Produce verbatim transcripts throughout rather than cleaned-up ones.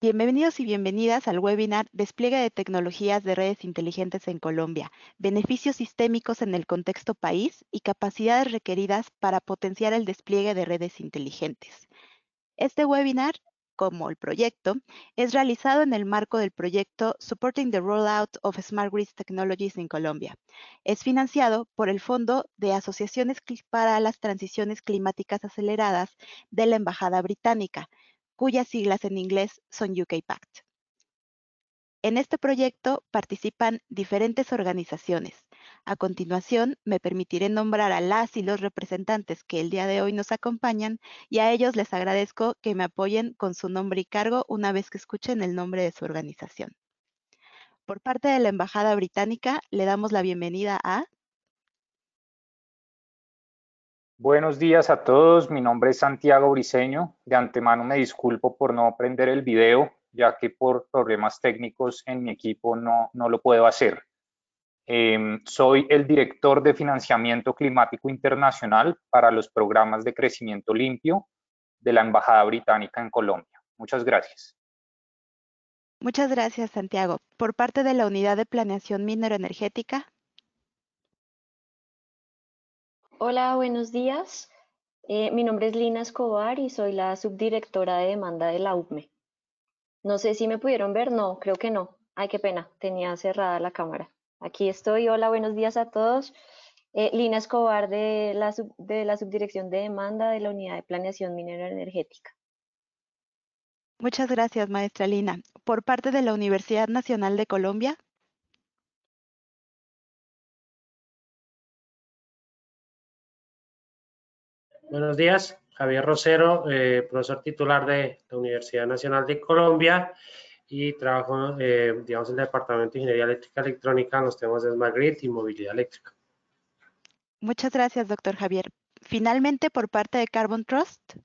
Bienvenidos y bienvenidas al webinar Despliegue de tecnologías de redes inteligentes en Colombia, beneficios sistémicos en el contexto país y capacidades requeridas para potenciar el despliegue de redes inteligentes. Este webinar, como el proyecto, es realizado en el marco del proyecto Supporting the Rollout of Smart Grid Technologies in Colombia. Es financiado por el Fondo de Asociaciones para las Transiciones Climáticas Aceleradas de la Embajada Británica, cuyas siglas en inglés son U K Pact. En este proyecto participan diferentes organizaciones. A continuación, me permitiré nombrar a las y los representantes que el día de hoy nos acompañan y a ellos les agradezco que me apoyen con su nombre y cargo una vez que escuchen el nombre de su organización. Por parte de la Embajada Británica, le damos la bienvenida a... Buenos días a todos, mi nombre es Santiago Briceño. De antemano me disculpo por no prender el video, ya que por problemas técnicos en mi equipo no, no lo puedo hacer. Eh, soy el director de Financiamiento Climático Internacional para los programas de crecimiento limpio de la Embajada Británica en Colombia. Muchas gracias. Muchas gracias, Santiago. Por parte de la Unidad de Planeación Minero-Energética. Hola, buenos días. Eh, mi nombre es Lina Escobar y soy la subdirectora de demanda de la U P M E. No sé si me pudieron ver, no, creo que no. Ay, qué pena, tenía cerrada la cámara. Aquí estoy, hola, buenos días a todos. Eh, Lina Escobar de la, sub, de la subdirección de demanda de la Unidad de Planeación Minero-Energética. Muchas gracias, maestra Lina. Por parte de la Universidad Nacional de Colombia. Buenos días, Javier Rosero, eh, profesor titular de la Universidad Nacional de Colombia y trabajo, eh, digamos, en el Departamento de Ingeniería Eléctrica y Electrónica en los temas de Smart Grid y movilidad eléctrica. Muchas gracias, doctor Javier. Finalmente, por parte de Carbon Trust.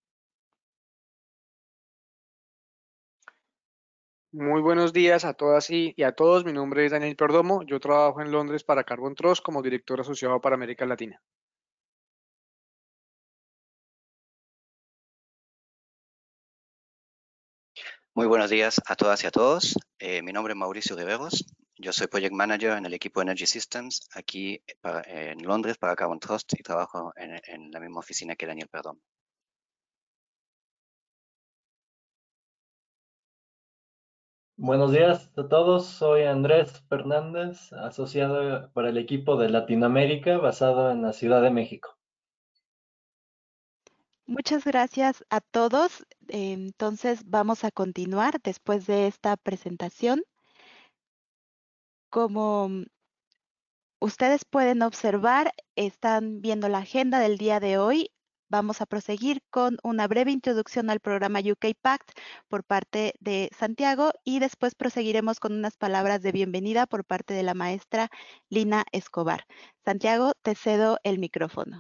Muy buenos días a todas y, y a todos. Mi nombre es Daniel Perdomo. Yo trabajo en Londres para Carbon Trust como director asociado para América Latina. Muy buenos días a todas y a todos. Eh, mi nombre es Mauricio Riveros. Yo soy Project Manager en el equipo Energy Systems aquí para, eh, en Londres para Carbon Trust y trabajo en, en la misma oficina que Daniel Perdomo. Buenos días a todos, soy Andrés Fernández, asociado para el equipo de Latinoamérica basado en la Ciudad de México. Muchas gracias a todos. Entonces vamos a continuar después de esta presentación. Como ustedes pueden observar, están viendo la agenda del día de hoy. Vamos a proseguir con una breve introducción al programa U K Pact por parte de Santiago y después proseguiremos con unas palabras de bienvenida por parte de la maestra Lina Escobar. Santiago, te cedo el micrófono.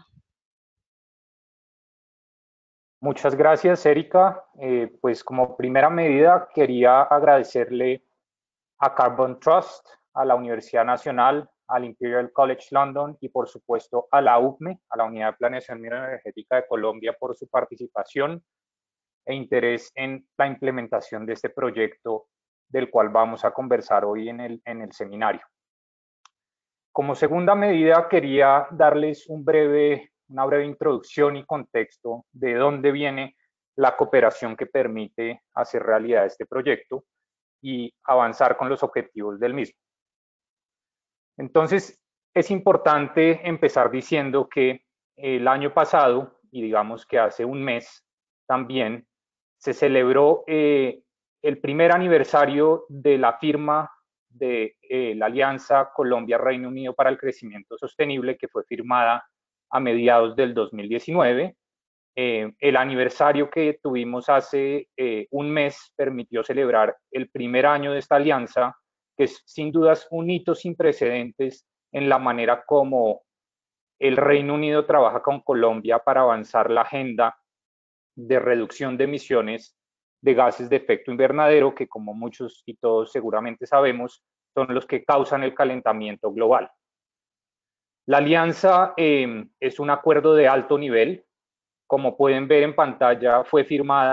Muchas gracias, Erika. Eh, pues como primera medida quería agradecerle a Carbon Trust, a la Universidad Nacional, al Imperial College London y por supuesto a la U P M E, a la Unidad de Planeación Minero-Energética de Colombia por su participación e interés en la implementación de este proyecto del cual vamos a conversar hoy en el, en el seminario. Como segunda medida quería darles un breve, una breve introducción y contexto de dónde viene la cooperación que permite hacer realidad este proyecto y avanzar con los objetivos del mismo. Entonces, es importante empezar diciendo que el año pasado, y digamos que hace un mes también, se celebró eh, el primer aniversario de la firma de eh, la Alianza Colombia-Reino Unido para el Crecimiento Sostenible, que fue firmada a mediados del dos mil diecinueve. Eh, el aniversario que tuvimos hace eh, un mes permitió celebrar el primer año de esta alianza, que es sin dudas un hito sin precedentes en la manera como el Reino Unido trabaja con Colombia para avanzar la agenda de reducción de emisiones de gases de efecto invernadero, que como muchos y todos seguramente sabemos, son los que causan el calentamiento global. La alianza eh, es un acuerdo de alto nivel. Como pueden ver en pantalla, fue firmada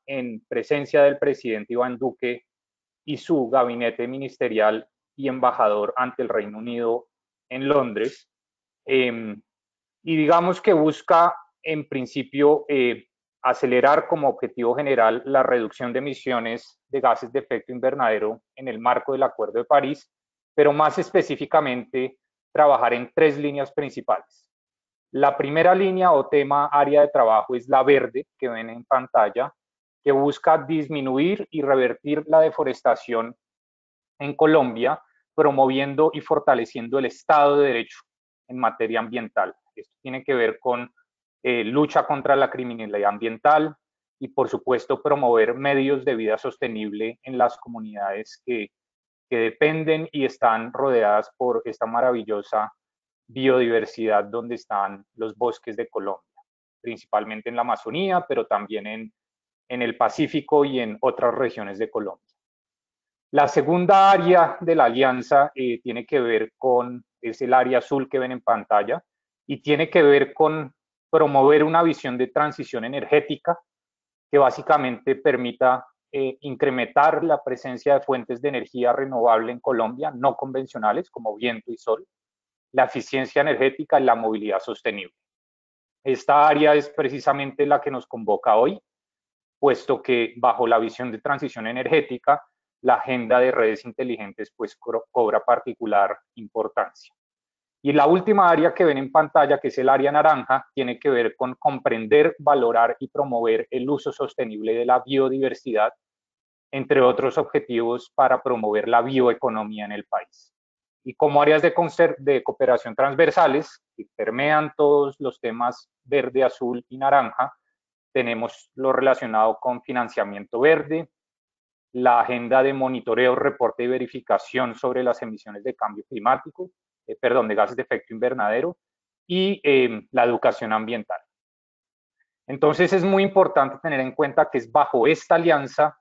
en presencia del presidente Iván Duque y su gabinete ministerial y embajador ante el Reino Unido en Londres. Eh, y digamos que busca en principio eh, acelerar como objetivo general la reducción de emisiones de gases de efecto invernadero en el marco del Acuerdo de París, pero más específicamente trabajar en tres líneas principales. La primera línea o tema área de trabajo es la verde, que ven en pantalla, que busca disminuir y revertir la deforestación en Colombia, promoviendo y fortaleciendo el Estado de Derecho en materia ambiental. Esto tiene que ver con eh, lucha contra la criminalidad ambiental y, por supuesto, promover medios de vida sostenible en las comunidades que, que dependen y están rodeadas por esta maravillosa biodiversidad donde están los bosques de Colombia, principalmente en la Amazonía, pero también en, en el Pacífico y en otras regiones de Colombia. La segunda área de la alianza eh, tiene que ver con, es el área azul que ven en pantalla, y tiene que ver con promover una visión de transición energética que básicamente permita eh, incrementar la presencia de fuentes de energía renovable en Colombia, no convencionales como viento y sol, la eficiencia energética y la movilidad sostenible. Esta área es precisamente la que nos convoca hoy, puesto que bajo la visión de transición energética, la agenda de redes inteligentes pues cobra particular importancia. Y la última área que ven en pantalla, que es el área naranja, tiene que ver con comprender, valorar y promover el uso sostenible de la biodiversidad, entre otros objetivos para promover la bioeconomía en el país. Y como áreas de, de cooperación transversales, que permean todos los temas verde, azul y naranja, tenemos lo relacionado con financiamiento verde, la agenda de monitoreo, reporte y verificación sobre las emisiones de cambio climático, eh, perdón, de gases de efecto invernadero, y eh, la educación ambiental. Entonces es muy importante tener en cuenta que es bajo esta alianza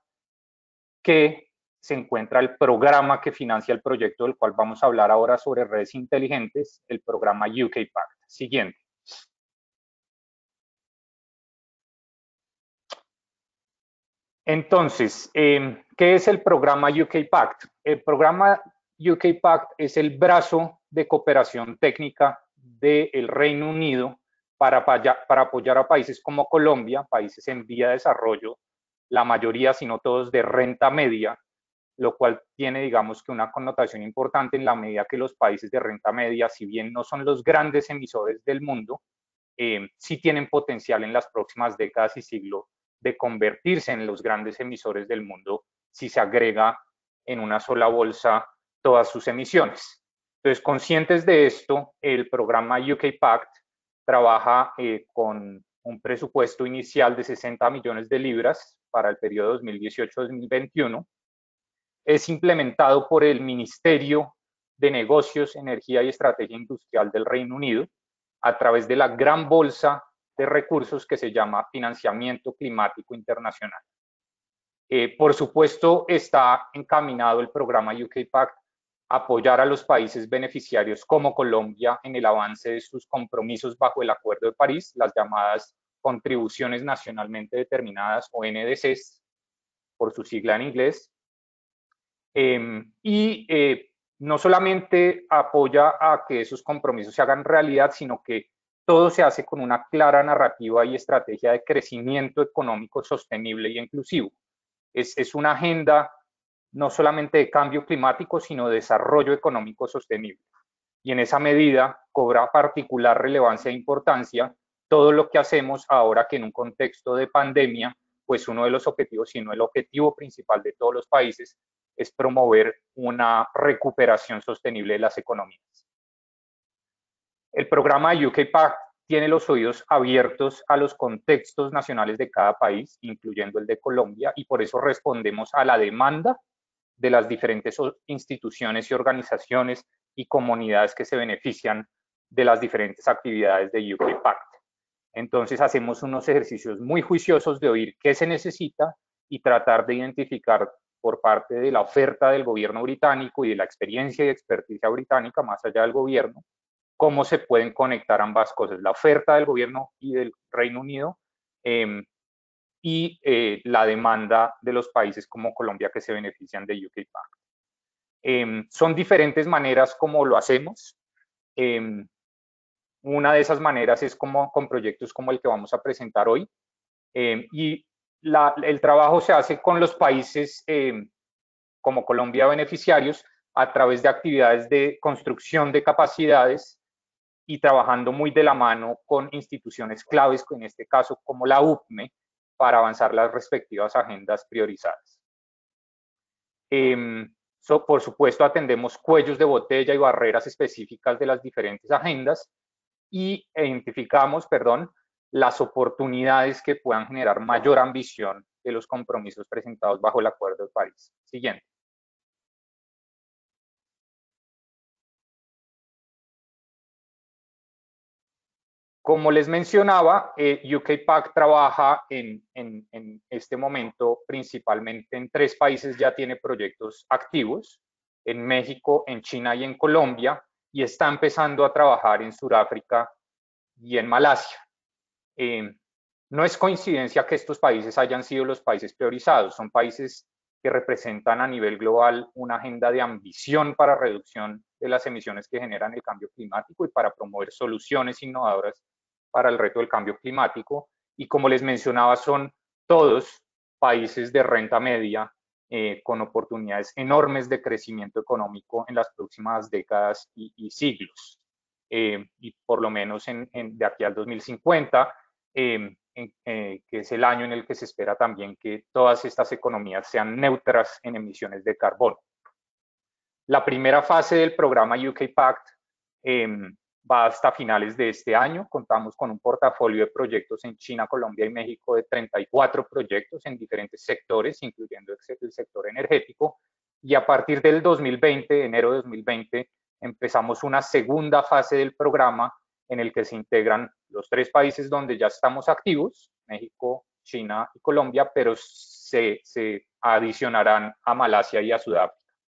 que se encuentra el programa que financia el proyecto del cual vamos a hablar ahora sobre redes inteligentes, el programa U K Pact. Siguiente. Entonces, eh, ¿qué es el programa U K Pact? El programa U K Pact es el brazo de cooperación técnica del Reino Unido para, para apoyar a países como Colombia, países en vía de desarrollo, la mayoría, si no todos, de renta media, lo cual tiene, digamos, que una connotación importante en la medida que los países de renta media, si bien no son los grandes emisores del mundo, eh, sí tienen potencial en las próximas décadas y siglos de convertirse en los grandes emisores del mundo si se agrega en una sola bolsa todas sus emisiones. Entonces, conscientes de esto, el programa U K Pact trabaja eh, con un presupuesto inicial de sesenta millones de libras para el periodo dos mil dieciocho a dos mil veintiuno. Es implementado por el Ministerio de Negocios, Energía y Estrategia Industrial del Reino Unido a través de la gran bolsa de recursos que se llama Financiamiento Climático Internacional. Eh, por supuesto, está encaminado el programa U K Pact a apoyar a los países beneficiarios como Colombia en el avance de sus compromisos bajo el Acuerdo de París, las llamadas contribuciones nacionalmente determinadas o N D Cs, por su sigla en inglés. Eh, y eh, no solamente apoya a que esos compromisos se hagan realidad, sino que todo se hace con una clara narrativa y estrategia de crecimiento económico sostenible y inclusivo. Es, es una agenda no solamente de cambio climático, sino de desarrollo económico sostenible. Y en esa medida cobra particular relevancia e importancia todo lo que hacemos ahora que en un contexto de pandemia, pues uno de los objetivos, si no el objetivo principal de todos los países, es promover una recuperación sostenible de las economías. El programa U K Pact tiene los oídos abiertos a los contextos nacionales de cada país, incluyendo el de Colombia, y por eso respondemos a la demanda de las diferentes instituciones y organizaciones y comunidades que se benefician de las diferentes actividades de U K Pact. Entonces hacemos unos ejercicios muy juiciosos de oír qué se necesita y tratar de identificar por parte de la oferta del gobierno británico y de la experiencia y experticia británica, más allá del gobierno, cómo se pueden conectar ambas cosas, la oferta del gobierno y del Reino Unido, eh, y eh, la demanda de los países como Colombia que se benefician de U K Pact. Eh, son diferentes maneras como lo hacemos. Eh, una de esas maneras es como con proyectos como el que vamos a presentar hoy. Eh, y la, el trabajo se hace con los países eh, como Colombia beneficiarios a través de actividades de construcción de capacidades y trabajando muy de la mano con instituciones claves, en este caso como la U P M E, para avanzar las respectivas agendas priorizadas. Eh, so, por supuesto, atendemos cuellos de botella y barreras específicas de las diferentes agendas y identificamos, perdón, las oportunidades que puedan generar mayor ambición de los compromisos presentados bajo el Acuerdo de París. Siguiente. Como les mencionaba, eh, U K Pact trabaja en, en, en este momento principalmente en tres países, ya tiene proyectos activos, en México, en China y en Colombia, y está empezando a trabajar en Sudáfrica y en Malasia. Eh, no es coincidencia que estos países hayan sido los países priorizados, son países que representan a nivel global una agenda de ambición para reducción de las emisiones que generan el cambio climático y para promover soluciones innovadoras para el reto del cambio climático. Y como les mencionaba, son todos países de renta media eh, con oportunidades enormes de crecimiento económico en las próximas décadas y, y siglos. Eh, y por lo menos en, en, de aquí al dos mil cincuenta, eh, en, eh, que es el año en el que se espera también que todas estas economías sean neutras en emisiones de carbono. La primera fase del programa U K Pact eh, va hasta finales de este año. Contamos con un portafolio de proyectos en China, Colombia y México de treinta y cuatro proyectos en diferentes sectores, incluyendo el sector energético. Y a partir del dos mil veinte, enero de dos mil veinte, empezamos una segunda fase del programa en el que se integran los tres países donde ya estamos activos, México, China y Colombia, pero se, se adicionarán a Malasia y a Sudáfrica.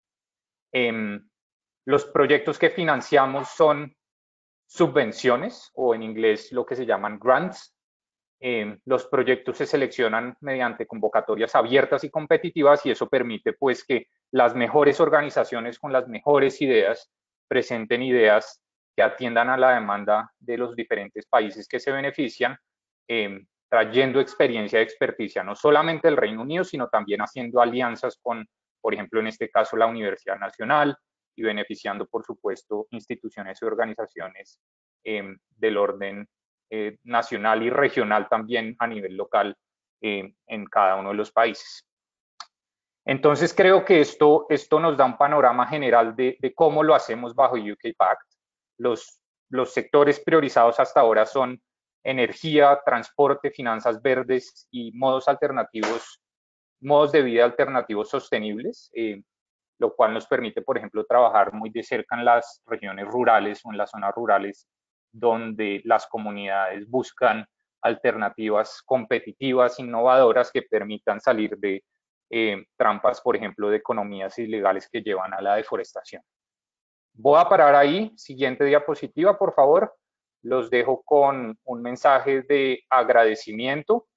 Eh, los proyectos que financiamos son subvenciones o en inglés lo que se llaman grants. Eh, los proyectos se seleccionan mediante convocatorias abiertas y competitivas y eso permite pues que las mejores organizaciones con las mejores ideas presenten ideas que atiendan a la demanda de los diferentes países que se benefician, eh, trayendo experiencia y experticia no solamente del Reino Unido, sino también haciendo alianzas con, por ejemplo, en este caso, la Universidad Nacional y beneficiando, por supuesto, instituciones y organizaciones eh, del orden eh, nacional y regional también a nivel local eh, en cada uno de los países. Entonces creo que esto, esto nos da un panorama general de, de cómo lo hacemos bajo U K Pact. Los, los sectores priorizados hasta ahora son energía, transporte, finanzas verdes y modos alternativos, modos de vida alternativos sostenibles, eh, lo cual nos permite, por ejemplo, trabajar muy de cerca en las regiones rurales o en las zonas rurales donde las comunidades buscan alternativas competitivas, innovadoras que permitan salir de eh, trampas, por ejemplo, de economías ilegales que llevan a la deforestación. Voy a parar ahí. Siguiente diapositiva, por favor. Los dejo con un mensaje de agradecimiento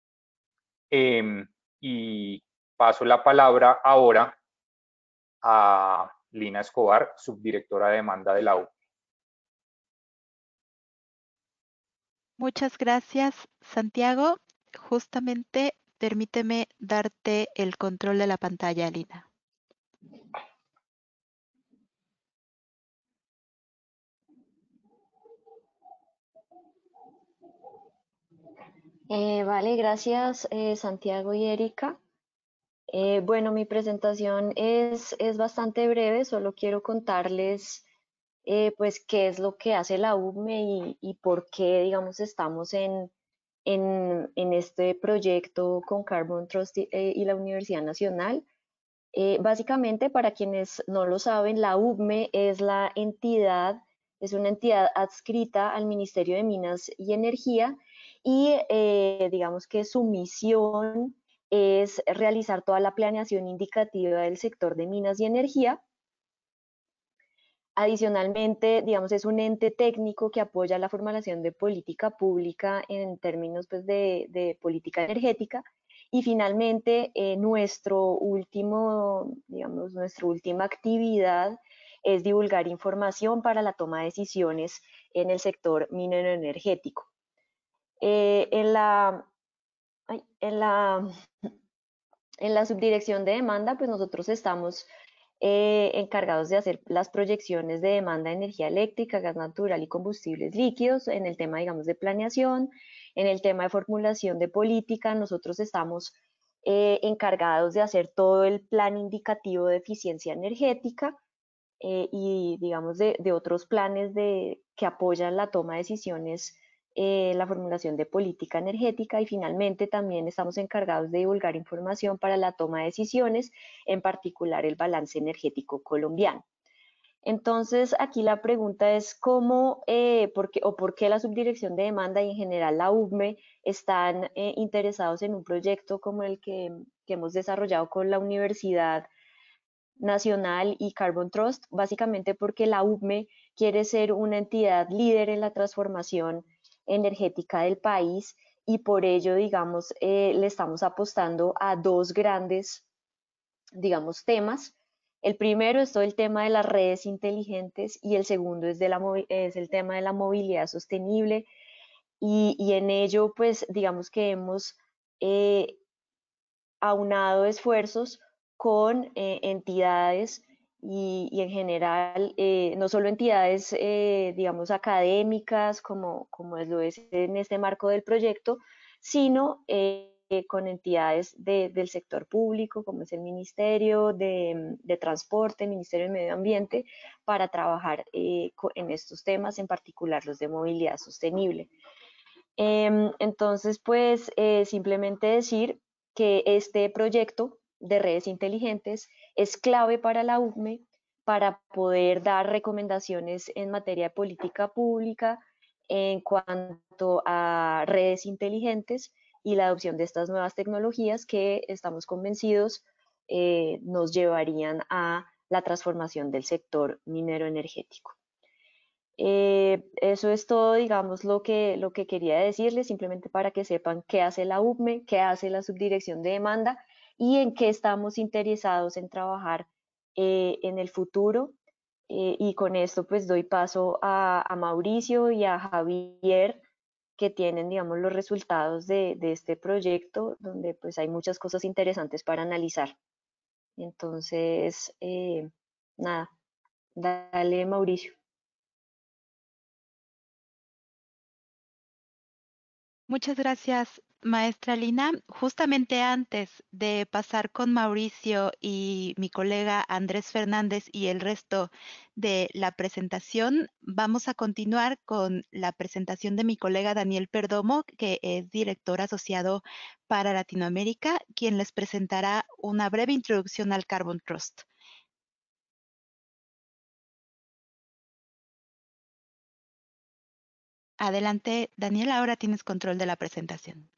eh, y paso la palabra ahora a Lina Escobar, subdirectora de demanda de la U P M E. Muchas gracias, Santiago. Justamente permíteme darte el control de la pantalla, Lina. Eh, vale, gracias eh, Santiago y Erika. Eh, bueno, mi presentación es, es bastante breve, solo quiero contarles eh, pues qué es lo que hace la U P M E y, y por qué, digamos, estamos en, en, en este proyecto con Carbon Trust y, eh, y la Universidad Nacional. Eh, básicamente, para quienes no lo saben, la U P M E es la entidad, es una entidad adscrita al Ministerio de Minas y Energía y eh, digamos que su misión es realizar toda la planeación indicativa del sector de minas y energía Adicionalmente, digamos, es un ente técnico que apoya la formulación de política pública en términos pues, de, de política energética. Y finalmente, eh, nuestro último, digamos, nuestra última actividad es divulgar información para la toma de decisiones en el sector minero energético. Eh, en, la, ay, en, la, en la subdirección de demanda, pues nosotros estamos eh, encargados de hacer las proyecciones de demanda de energía eléctrica, gas natural y combustibles líquidos en el tema, digamos, de planeación, en el tema de formulación de política. Nosotros estamos eh, encargados de hacer todo el plan indicativo de eficiencia energética eh, y, digamos, de, de otros planes de, que apoyan la toma de decisiones, eh, la formulación de política energética, y finalmente también estamos encargados de divulgar información para la toma de decisiones, en particular el balance energético colombiano. Entonces, aquí la pregunta es cómo eh, por qué, o por qué la Subdirección de Demanda y en general la U V M E están eh, interesados en un proyecto como el que, que hemos desarrollado con la Universidad Nacional y Carbon Trust, básicamente porque la U V M E quiere ser una entidad líder en la transformación energética del país, y por ello, digamos, eh, le estamos apostando a dos grandes, digamos, temas. El primero es todo el tema de las redes inteligentes y el segundo es, de la, es el tema de la movilidad sostenible, y, y en ello, pues, digamos que hemos eh, aunado esfuerzos con eh, entidades y, y, en general, eh, no solo entidades, eh, digamos, académicas, como, como es lo es en este marco del proyecto, sino eh, con entidades de, del sector público, como es el Ministerio de, de Transporte, el Ministerio de Medio Ambiente, para trabajar eh, en estos temas, en particular los de movilidad sostenible. Eh, entonces, pues, eh, simplemente decir que este proyecto de redes inteligentes es clave para la U V M E para poder dar recomendaciones en materia de política pública en cuanto a redes inteligentes y la adopción de estas nuevas tecnologías que estamos convencidos eh, nos llevarían a la transformación del sector minero energético. Eh, eso es todo, digamos, lo que, lo que quería decirles, simplemente para que sepan qué hace la U V M E, qué hace la Subdirección de Demanda y en qué estamos interesados en trabajar eh, en el futuro. Eh, y con esto pues doy paso a, a Mauricio y a Javier, que tienen, digamos, los resultados de, de este proyecto, donde pues hay muchas cosas interesantes para analizar. Entonces, eh, nada, dale, Mauricio. Muchas gracias, maestra Lina. Justamente antes de pasar con Mauricio y mi colega Andrés Fernández y el resto de la presentación, vamos a continuar con la presentación de mi colega Daniel Perdomo, que es director asociado para Latinoamérica, quien les presentará una breve introducción al Carbon Trust. Adelante, Daniel, ahora tienes control de la presentación.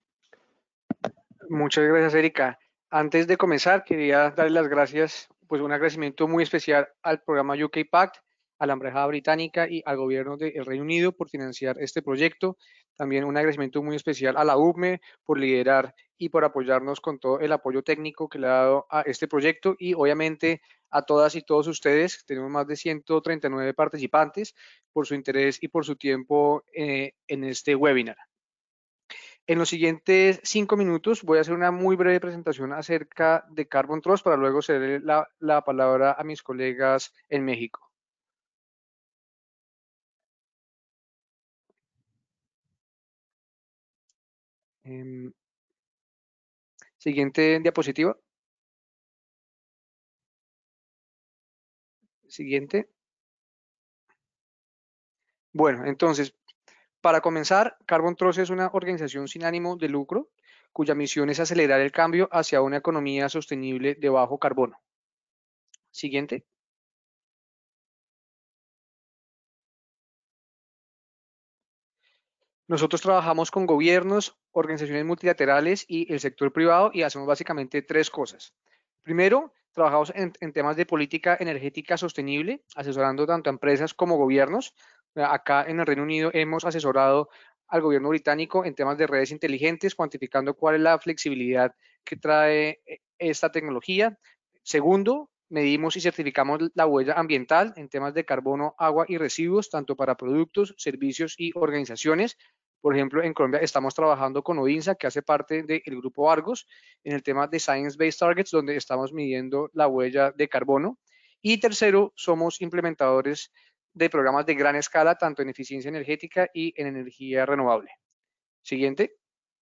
Muchas gracias, Erika. Antes de comenzar, quería darle las gracias, pues un agradecimiento muy especial al programa U K Pact, a la Embajada Británica y al gobierno del Reino Unido por financiar este proyecto. También un agradecimiento muy especial a la U V M E por liderar y por apoyarnos con todo el apoyo técnico que le ha dado a este proyecto, y obviamente a todas y todos ustedes. Tenemos más de ciento treinta y nueve participantes, por su interés y por su tiempo eh, en este webinar. En los siguientes cinco minutos voy a hacer una muy breve presentación acerca de Carbon Trust para luego cederle la, la palabra a mis colegas en México. Eh, siguiente diapositiva. Siguiente. Bueno, entonces, para comenzar, Carbon Trust es una organización sin ánimo de lucro cuya misión es acelerar el cambio hacia una economía sostenible de bajo carbono. Siguiente. Nosotros trabajamos con gobiernos, organizaciones multilaterales y el sector privado, y hacemos básicamente tres cosas. Primero, trabajamos en, en temas de política energética sostenible, asesorando tanto a empresas como gobiernos. Acá en el Reino Unido hemos asesorado al gobierno británico en temas de redes inteligentes, cuantificando cuál es la flexibilidad que trae esta tecnología. Segundo, medimos y certificamos la huella ambiental en temas de carbono, agua y residuos, tanto para productos, servicios y organizaciones. Por ejemplo, en Colombia estamos trabajando con ODINSA, que hace parte del grupo Argos, en el tema de Science Based Targets, donde estamos midiendo la huella de carbono. Y tercero, somos implementadores de programas de gran escala, tanto en eficiencia energética y en energía renovable. Siguiente.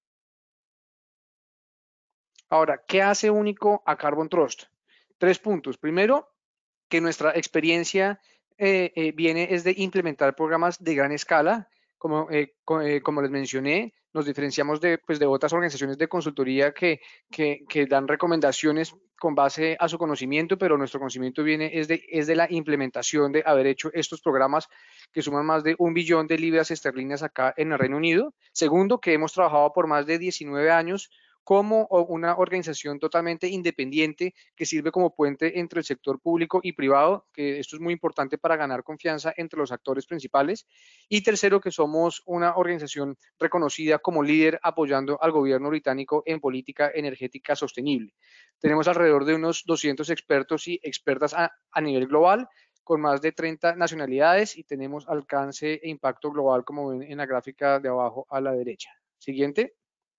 Ahora, ¿qué hace único a Carbon Trust? Tres puntos. Primero, que nuestra experiencia eh, eh, viene es de implementar programas de gran escala. Como, eh, co eh, como les mencioné, nos diferenciamos de, pues, de otras organizaciones de consultoría que, que, que dan recomendaciones con base a su conocimiento, pero nuestro conocimiento viene es de, es de la implementación de haber hecho estos programas que suman más de un billón de libras esterlinas acá en el Reino Unido. Segundo, que hemos trabajado por más de diecinueve años como una organización totalmente independiente que sirve como puente entre el sector público y privado, que esto es muy importante para ganar confianza entre los actores principales. Y tercero, que somos una organización reconocida como líder apoyando al gobierno británico en política energética sostenible. Tenemos alrededor de unos doscientos expertos y expertas a, a nivel global, con más de treinta nacionalidades, y tenemos alcance e impacto global, como ven en la gráfica de abajo a la derecha. Siguiente.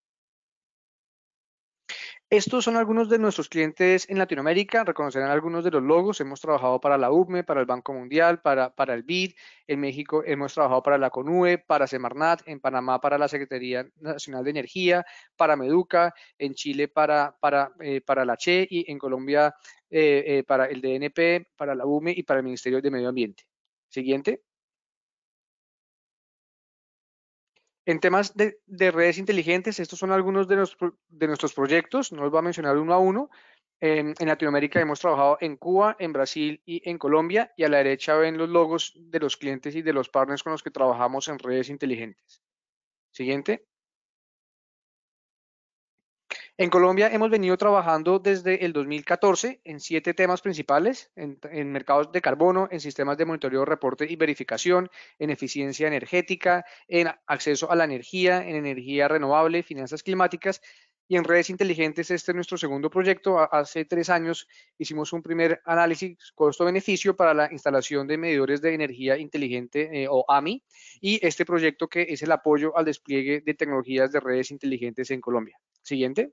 Estos son algunos de nuestros clientes en Latinoamérica, reconocerán algunos de los logos. Hemos trabajado para la U M E, para el Banco Mundial, para, para el B I D. En México hemos trabajado para la CONUE, para Semarnat, en Panamá para la Secretaría Nacional de Energía, para Meduca, en Chile para, para, eh, para la C H E y en Colombia eh, eh, para el D N P, para la U M E y para el Ministerio de Medio Ambiente. Siguiente. En temas de, de redes inteligentes, estos son algunos de, los, de nuestros proyectos, no los voy a mencionar uno a uno. En, en Latinoamérica hemos trabajado en Cuba, en Brasil y en Colombia, y a la derecha ven los logos de los clientes y de los partners con los que trabajamos en redes inteligentes. Siguiente. En Colombia hemos venido trabajando desde el dos mil catorce en siete temas principales, en, en mercados de carbono, en sistemas de monitoreo, reporte y verificación, en eficiencia energética, en acceso a la energía, en energía renovable, finanzas climáticas y en redes inteligentes. Este es nuestro segundo proyecto. Hace tres años hicimos un primer análisis costo-beneficio para la instalación de medidores de energía inteligente eh, o A M I, y este proyecto que es el apoyo al despliegue de tecnologías de redes inteligentes en Colombia. Siguiente.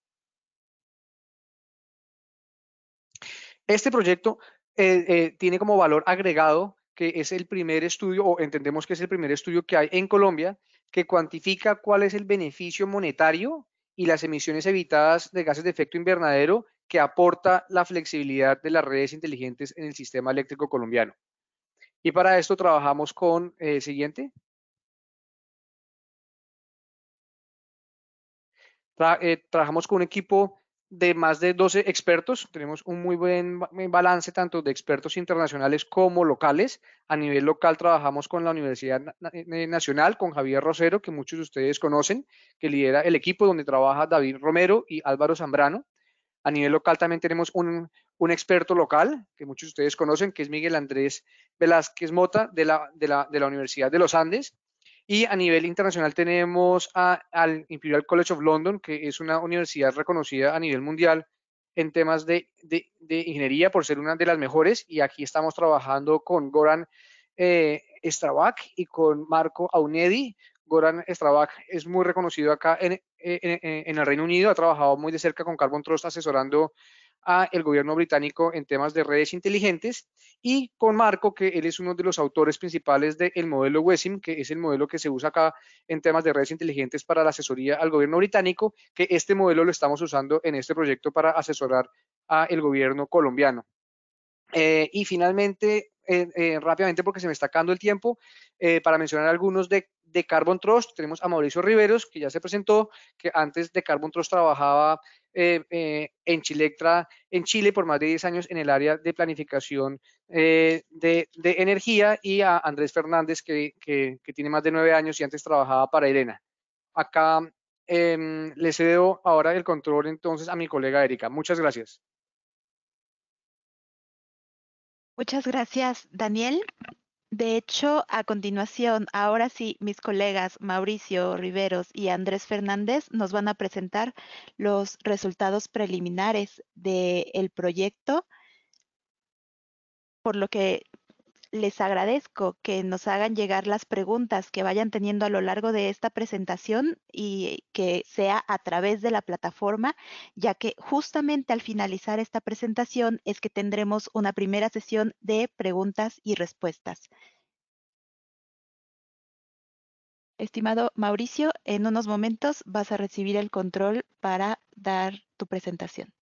Este proyecto eh, eh, tiene como valor agregado que es el primer estudio, o entendemos que es el primer estudio que hay en Colombia, que cuantifica cuál es el beneficio monetario y las emisiones evitadas de gases de efecto invernadero que aporta la flexibilidad de las redes inteligentes en el sistema eléctrico colombiano. Y para esto trabajamos con, eh, siguiente. Tra eh, trabajamos con un equipo de más de doce expertos. Tenemos un muy buen balance tanto de expertos internacionales como locales. A nivel local trabajamos con la Universidad Nacional, con Javier Rosero, que muchos de ustedes conocen, que lidera el equipo donde trabaja David Romero y Álvaro Zambrano. A nivel local también tenemos un, un experto local, que muchos de ustedes conocen, que es Miguel Andrés Velázquez Mota, de la, de la, de la Universidad de los Andes. Y a nivel internacional tenemos a, al Imperial College of London, que es una universidad reconocida a nivel mundial en temas de, de, de ingeniería por ser una de las mejores. Y aquí estamos trabajando con Goran eh, Strabak y con Marco Aunedi. Goran Strabak es muy reconocido acá en, en, en el Reino Unido, ha trabajado muy de cerca con Carbon Trust asesorando a el gobierno británico en temas de redes inteligentes, y con Marco, que él es uno de los autores principales del modelo WESIM, que es el modelo que se usa acá en temas de redes inteligentes para la asesoría al gobierno británico, que este modelo lo estamos usando en este proyecto para asesorar al gobierno colombiano. Eh, y finalmente, eh, eh, rápidamente porque se me está acabando el tiempo, eh, para mencionar algunos de, de Carbon Trust, tenemos a Mauricio Riveros, que ya se presentó, que antes de Carbon Trust trabajaba eh, eh, en Chilectra, en Chile, por más de diez años en el área de planificación eh, de, de energía, y a Andrés Fernández, que, que, que tiene más de nueve años y antes trabajaba para Irena. Acá eh, le cedo ahora el control entonces a mi colega Erika. Muchas gracias. Muchas gracias, Daniel. De hecho, a continuación, ahora sí, mis colegas Mauricio Riveros y Andrés Fernández nos van a presentar los resultados preliminares del proyecto, por lo que les agradezco que nos hagan llegar las preguntas que vayan teniendo a lo largo de esta presentación y que sea a través de la plataforma, ya que justamente al finalizar esta presentación es que tendremos una primera sesión de preguntas y respuestas. Estimado Mauricio, en unos momentos vas a recibir el control para dar tu presentación.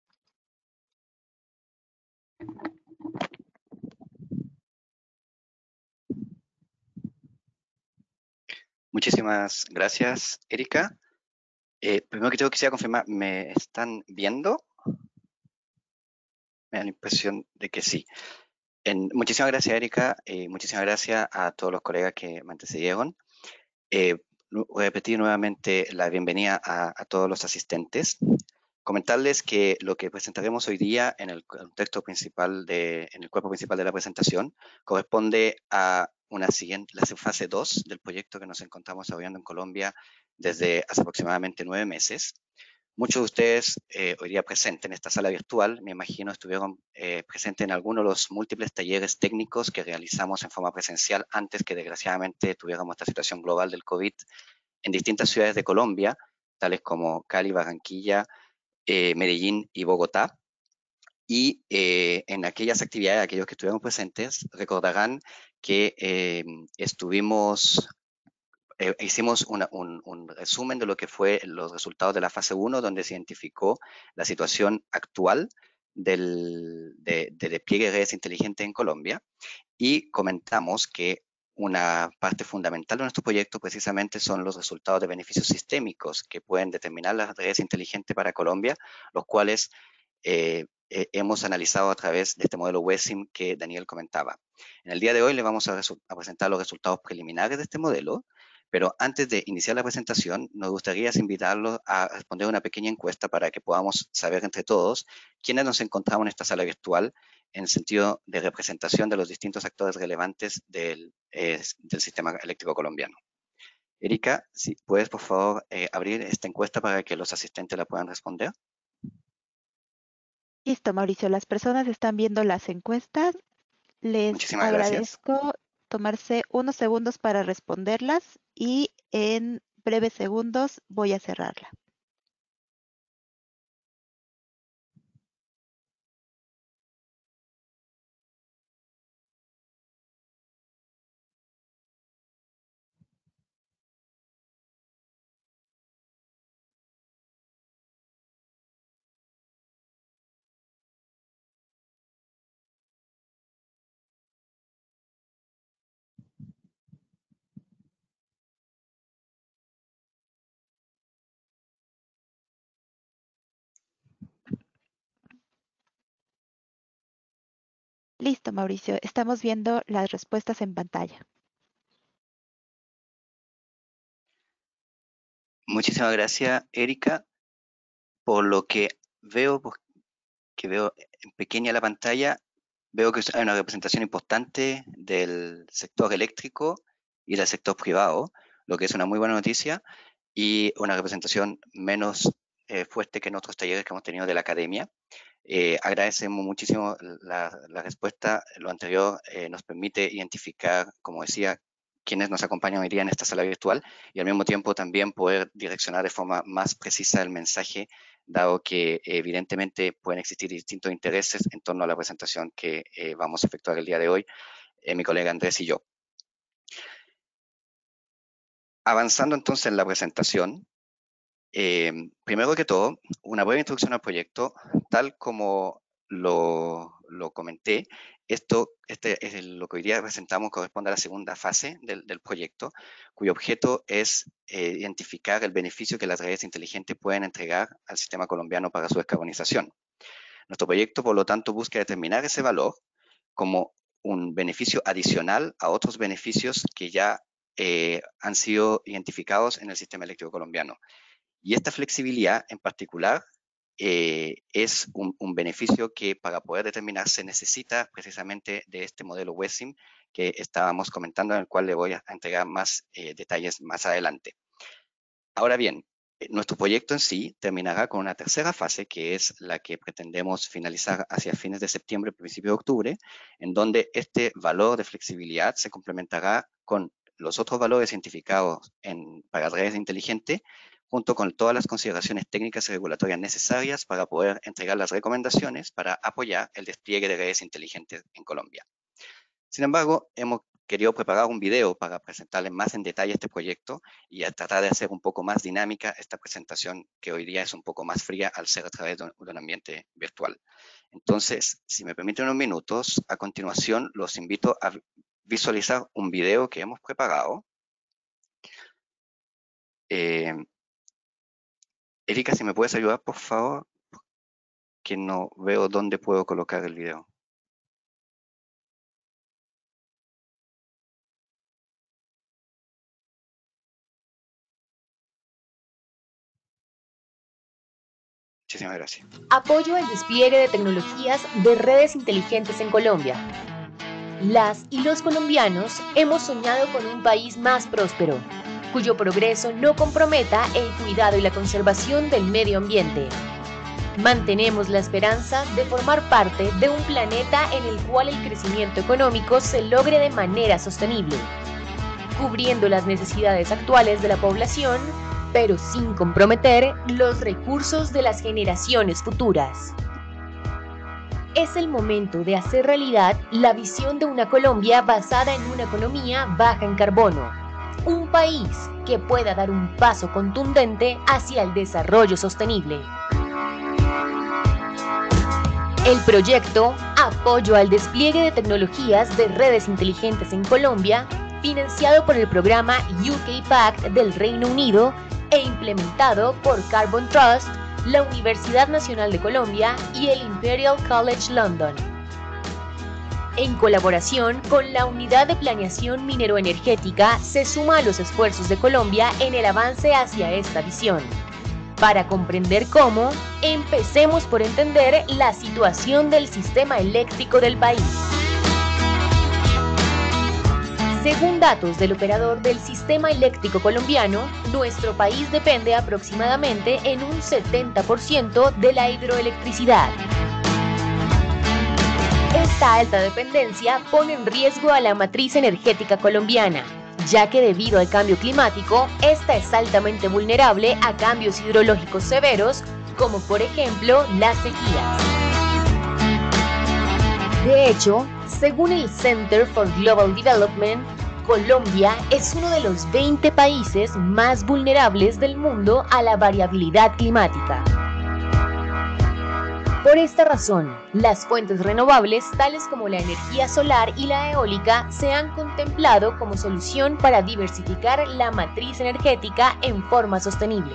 Muchísimas gracias, Erika. Eh, primero que todo quisiera confirmar, ¿me están viendo? Me da la impresión de que sí. En, muchísimas gracias, Erika, y muchísimas gracias a todos los colegas que me antecedieron. Eh, voy a repetir nuevamente la bienvenida a, a todos los asistentes. Comentarles que lo que presentaremos hoy día en el contexto principal, de, en el cuerpo principal de la presentación, corresponde a una siguiente, la fase dos del proyecto que nos encontramos desarrollando en Colombia desde hace aproximadamente nueve meses. Muchos de ustedes eh, hoy día presentes en esta sala virtual, me imagino, estuvieron eh, presentes en algunos de los múltiples talleres técnicos que realizamos en forma presencial antes que desgraciadamente tuviéramos esta situación global del COVID en distintas ciudades de Colombia, tales como Cali, Barranquilla, eh, Medellín y Bogotá. Y eh, en aquellas actividades, aquellos que estuvieron presentes, recordarán que eh, estuvimos Eh, hicimos una, un, un resumen de lo que fue los resultados de la fase uno, donde se identificó la situación actual del, de, de despliegue de redes inteligentes en Colombia y comentamos que una parte fundamental de nuestro proyecto precisamente son los resultados de beneficios sistémicos que pueden determinar las redes inteligentes para Colombia, los cuales eh, eh, hemos analizado a través de este modelo WESIM que Daniel comentaba. En el día de hoy le vamos a, a presentar los resultados preliminares de este modelo, pero antes de iniciar la presentación, nos gustaría invitarlos a responder una pequeña encuesta para que podamos saber entre todos quiénes nos encontramos en esta sala virtual en el sentido de representación de los distintos actores relevantes del, eh, del sistema eléctrico colombiano. Erika, si puedes, por favor, eh, abrir esta encuesta para que los asistentes la puedan responder. Listo, Mauricio. Las personas están viendo las encuestas. Les Muchísimas agradezco gracias. tomarse unos segundos para responderlas y en breves segundos voy a cerrarla. Listo, Mauricio. Estamos viendo las respuestas en pantalla. Muchísimas gracias, Erika. Por lo que veo, que veo en pequeña la pantalla, veo que hay una representación importante del sector eléctrico y del sector privado, lo que es una muy buena noticia, y una representación menos eh, fuerte que en otros talleres que hemos tenido de la academia. Eh, agradecemos muchísimo la, la respuesta. Lo anterior eh, nos permite identificar, como decía, quienes nos acompañan hoy día en esta sala virtual y al mismo tiempo también poder direccionar de forma más precisa el mensaje, dado que evidentemente pueden existir distintos intereses en torno a la presentación que eh, vamos a efectuar el día de hoy, eh, mi colega Andrés y yo. Avanzando entonces en la presentación, eh, primero que todo, una breve introducción al proyecto, tal como lo, lo comenté. Esto, este es el, lo que hoy día presentamos, corresponde a la segunda fase del, del proyecto, cuyo objeto es eh, identificar el beneficio que las redes inteligentes pueden entregar al sistema colombiano para su descarbonización. Nuestro proyecto, por lo tanto, busca determinar ese valor como un beneficio adicional a otros beneficios que ya eh, han sido identificados en el sistema eléctrico colombiano. Y esta flexibilidad en particular eh, es un, un beneficio que para poder determinar se necesita precisamente de este modelo WESIM que estábamos comentando, en el cual le voy a entregar más eh, detalles más adelante. Ahora bien, nuestro proyecto en sí terminará con una tercera fase, que es la que pretendemos finalizar hacia fines de septiembre, principio de octubre, en donde este valor de flexibilidad se complementará con los otros valores identificados en, para redes inteligentes, junto con todas las consideraciones técnicas y regulatorias necesarias para poder entregar las recomendaciones para apoyar el despliegue de redes inteligentes en Colombia. Sin embargo, hemos querido preparar un video para presentarles más en detalle este proyecto y a tratar de hacer un poco más dinámica esta presentación, que hoy día es un poco más fría al ser a través de un, de un ambiente virtual. Entonces, si me permiten unos minutos, a continuación los invito a visualizar un video que hemos preparado. Eh, Erika, si me puedes ayudar, por favor, que no veo dónde puedo colocar el video. Muchísimas gracias. Apoyo al despliegue de tecnologías de redes inteligentes en Colombia. Las y los colombianos hemos soñado con un país más próspero, cuyo progreso no comprometa el cuidado y la conservación del medio ambiente. Mantenemos la esperanza de formar parte de un planeta en el cual el crecimiento económico se logre de manera sostenible, cubriendo las necesidades actuales de la población, pero sin comprometer los recursos de las generaciones futuras. Es el momento de hacer realidad la visión de una Colombia basada en una economía baja en carbono, un país que pueda dar un paso contundente hacia el desarrollo sostenible. El proyecto Apoyo al despliegue de tecnologías de redes inteligentes en Colombia, financiado por el programa U K Pact del Reino Unido e implementado por Carbon Trust, la Universidad Nacional de Colombia y el Imperial College London, en colaboración con la Unidad de Planeación Mineroenergética, se suma a los esfuerzos de Colombia en el avance hacia esta visión. Para comprender cómo, empecemos por entender la situación del sistema eléctrico del país. Según datos del operador del sistema eléctrico colombiano, nuestro país depende aproximadamente en un setenta por ciento de la hidroelectricidad. Esta alta dependencia pone en riesgo a la matriz energética colombiana, ya que debido al cambio climático, esta es altamente vulnerable a cambios hidrológicos severos, como por ejemplo las sequías. De hecho, según el Center for Global Development, Colombia es uno de los veinte países más vulnerables del mundo a la variabilidad climática. Por esta razón, las fuentes renovables, tales como la energía solar y la eólica, se han contemplado como solución para diversificar la matriz energética en forma sostenible.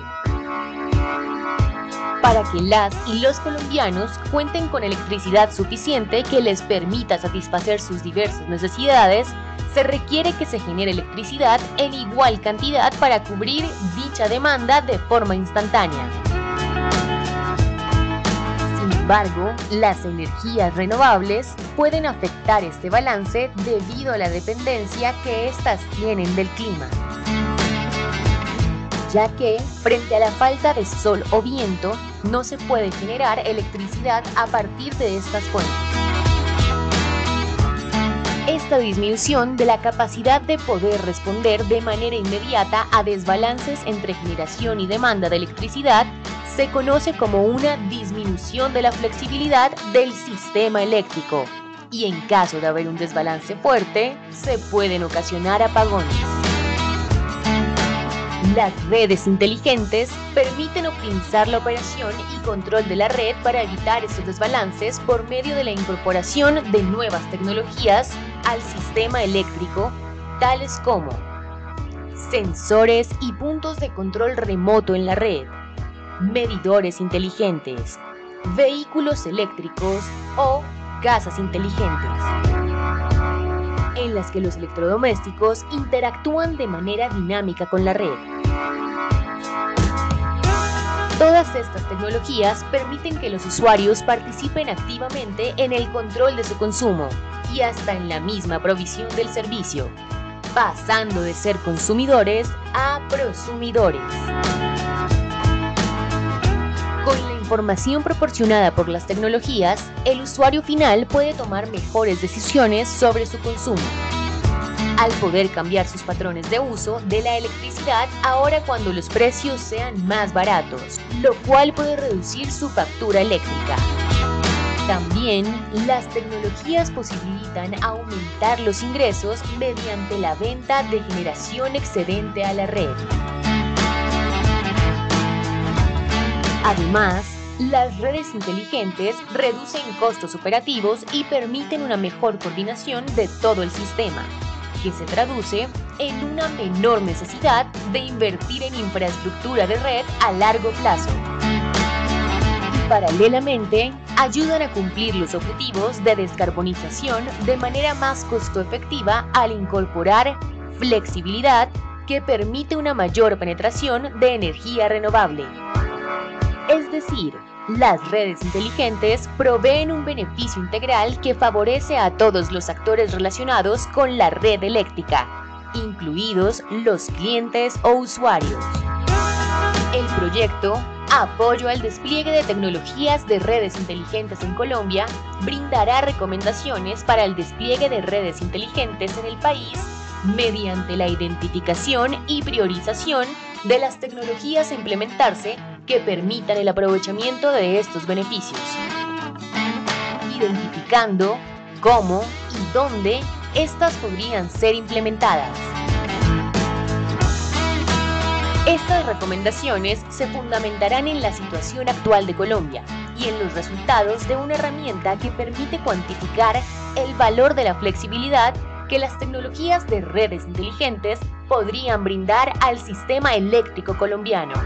Para que las y los colombianos cuenten con electricidad suficiente que les permita satisfacer sus diversas necesidades, se requiere que se genere electricidad en igual cantidad para cubrir dicha demanda de forma instantánea. Sin embargo, las energías renovables pueden afectar este balance debido a la dependencia que éstas tienen del clima, ya que, frente a la falta de sol o viento, no se puede generar electricidad a partir de estas fuentes. Esta disminución de la capacidad de poder responder de manera inmediata a desbalances entre generación y demanda de electricidad se conoce como una disminución de la flexibilidad del sistema eléctrico, y en caso de haber un desbalance fuerte, se pueden ocasionar apagones. Las redes inteligentes permiten optimizar la operación y control de la red para evitar estos desbalances por medio de la incorporación de nuevas tecnologías al sistema eléctrico, tales como sensores y puntos de control remoto en la red, medidores inteligentes, vehículos eléctricos o casas inteligentes, en las que los electrodomésticos interactúan de manera dinámica con la red. Todas estas tecnologías permiten que los usuarios participen activamente en el control de su consumo y hasta en la misma provisión del servicio, pasando de ser consumidores a prosumidores. Con la información proporcionada por las tecnologías, el usuario final puede tomar mejores decisiones sobre su consumo, al poder cambiar sus patrones de uso de la electricidad ahora cuando los precios sean más baratos, lo cual puede reducir su factura eléctrica. También, las tecnologías posibilitan aumentar los ingresos mediante la venta de generación excedente a la red. Además, las redes inteligentes reducen costos operativos y permiten una mejor coordinación de todo el sistema, que se traduce en una menor necesidad de invertir en infraestructura de red a largo plazo. Y paralelamente, ayudan a cumplir los objetivos de descarbonización de manera más costo efectiva al incorporar flexibilidad que permite una mayor penetración de energía renovable. Es decir, las redes inteligentes proveen un beneficio integral que favorece a todos los actores relacionados con la red eléctrica, incluidos los clientes o usuarios. El proyecto Apoyo al despliegue de tecnologías de redes inteligentes en Colombia brindará recomendaciones para el despliegue de redes inteligentes en el país mediante la identificación y priorización de las tecnologías a implementarse que permitan el aprovechamiento de estos beneficios, identificando cómo y dónde estas podrían ser implementadas. Estas recomendaciones se fundamentarán en la situación actual de Colombia y en los resultados de una herramienta que permite cuantificar el valor de la flexibilidad que las tecnologías de redes inteligentes podrían brindar al sistema eléctrico colombiano.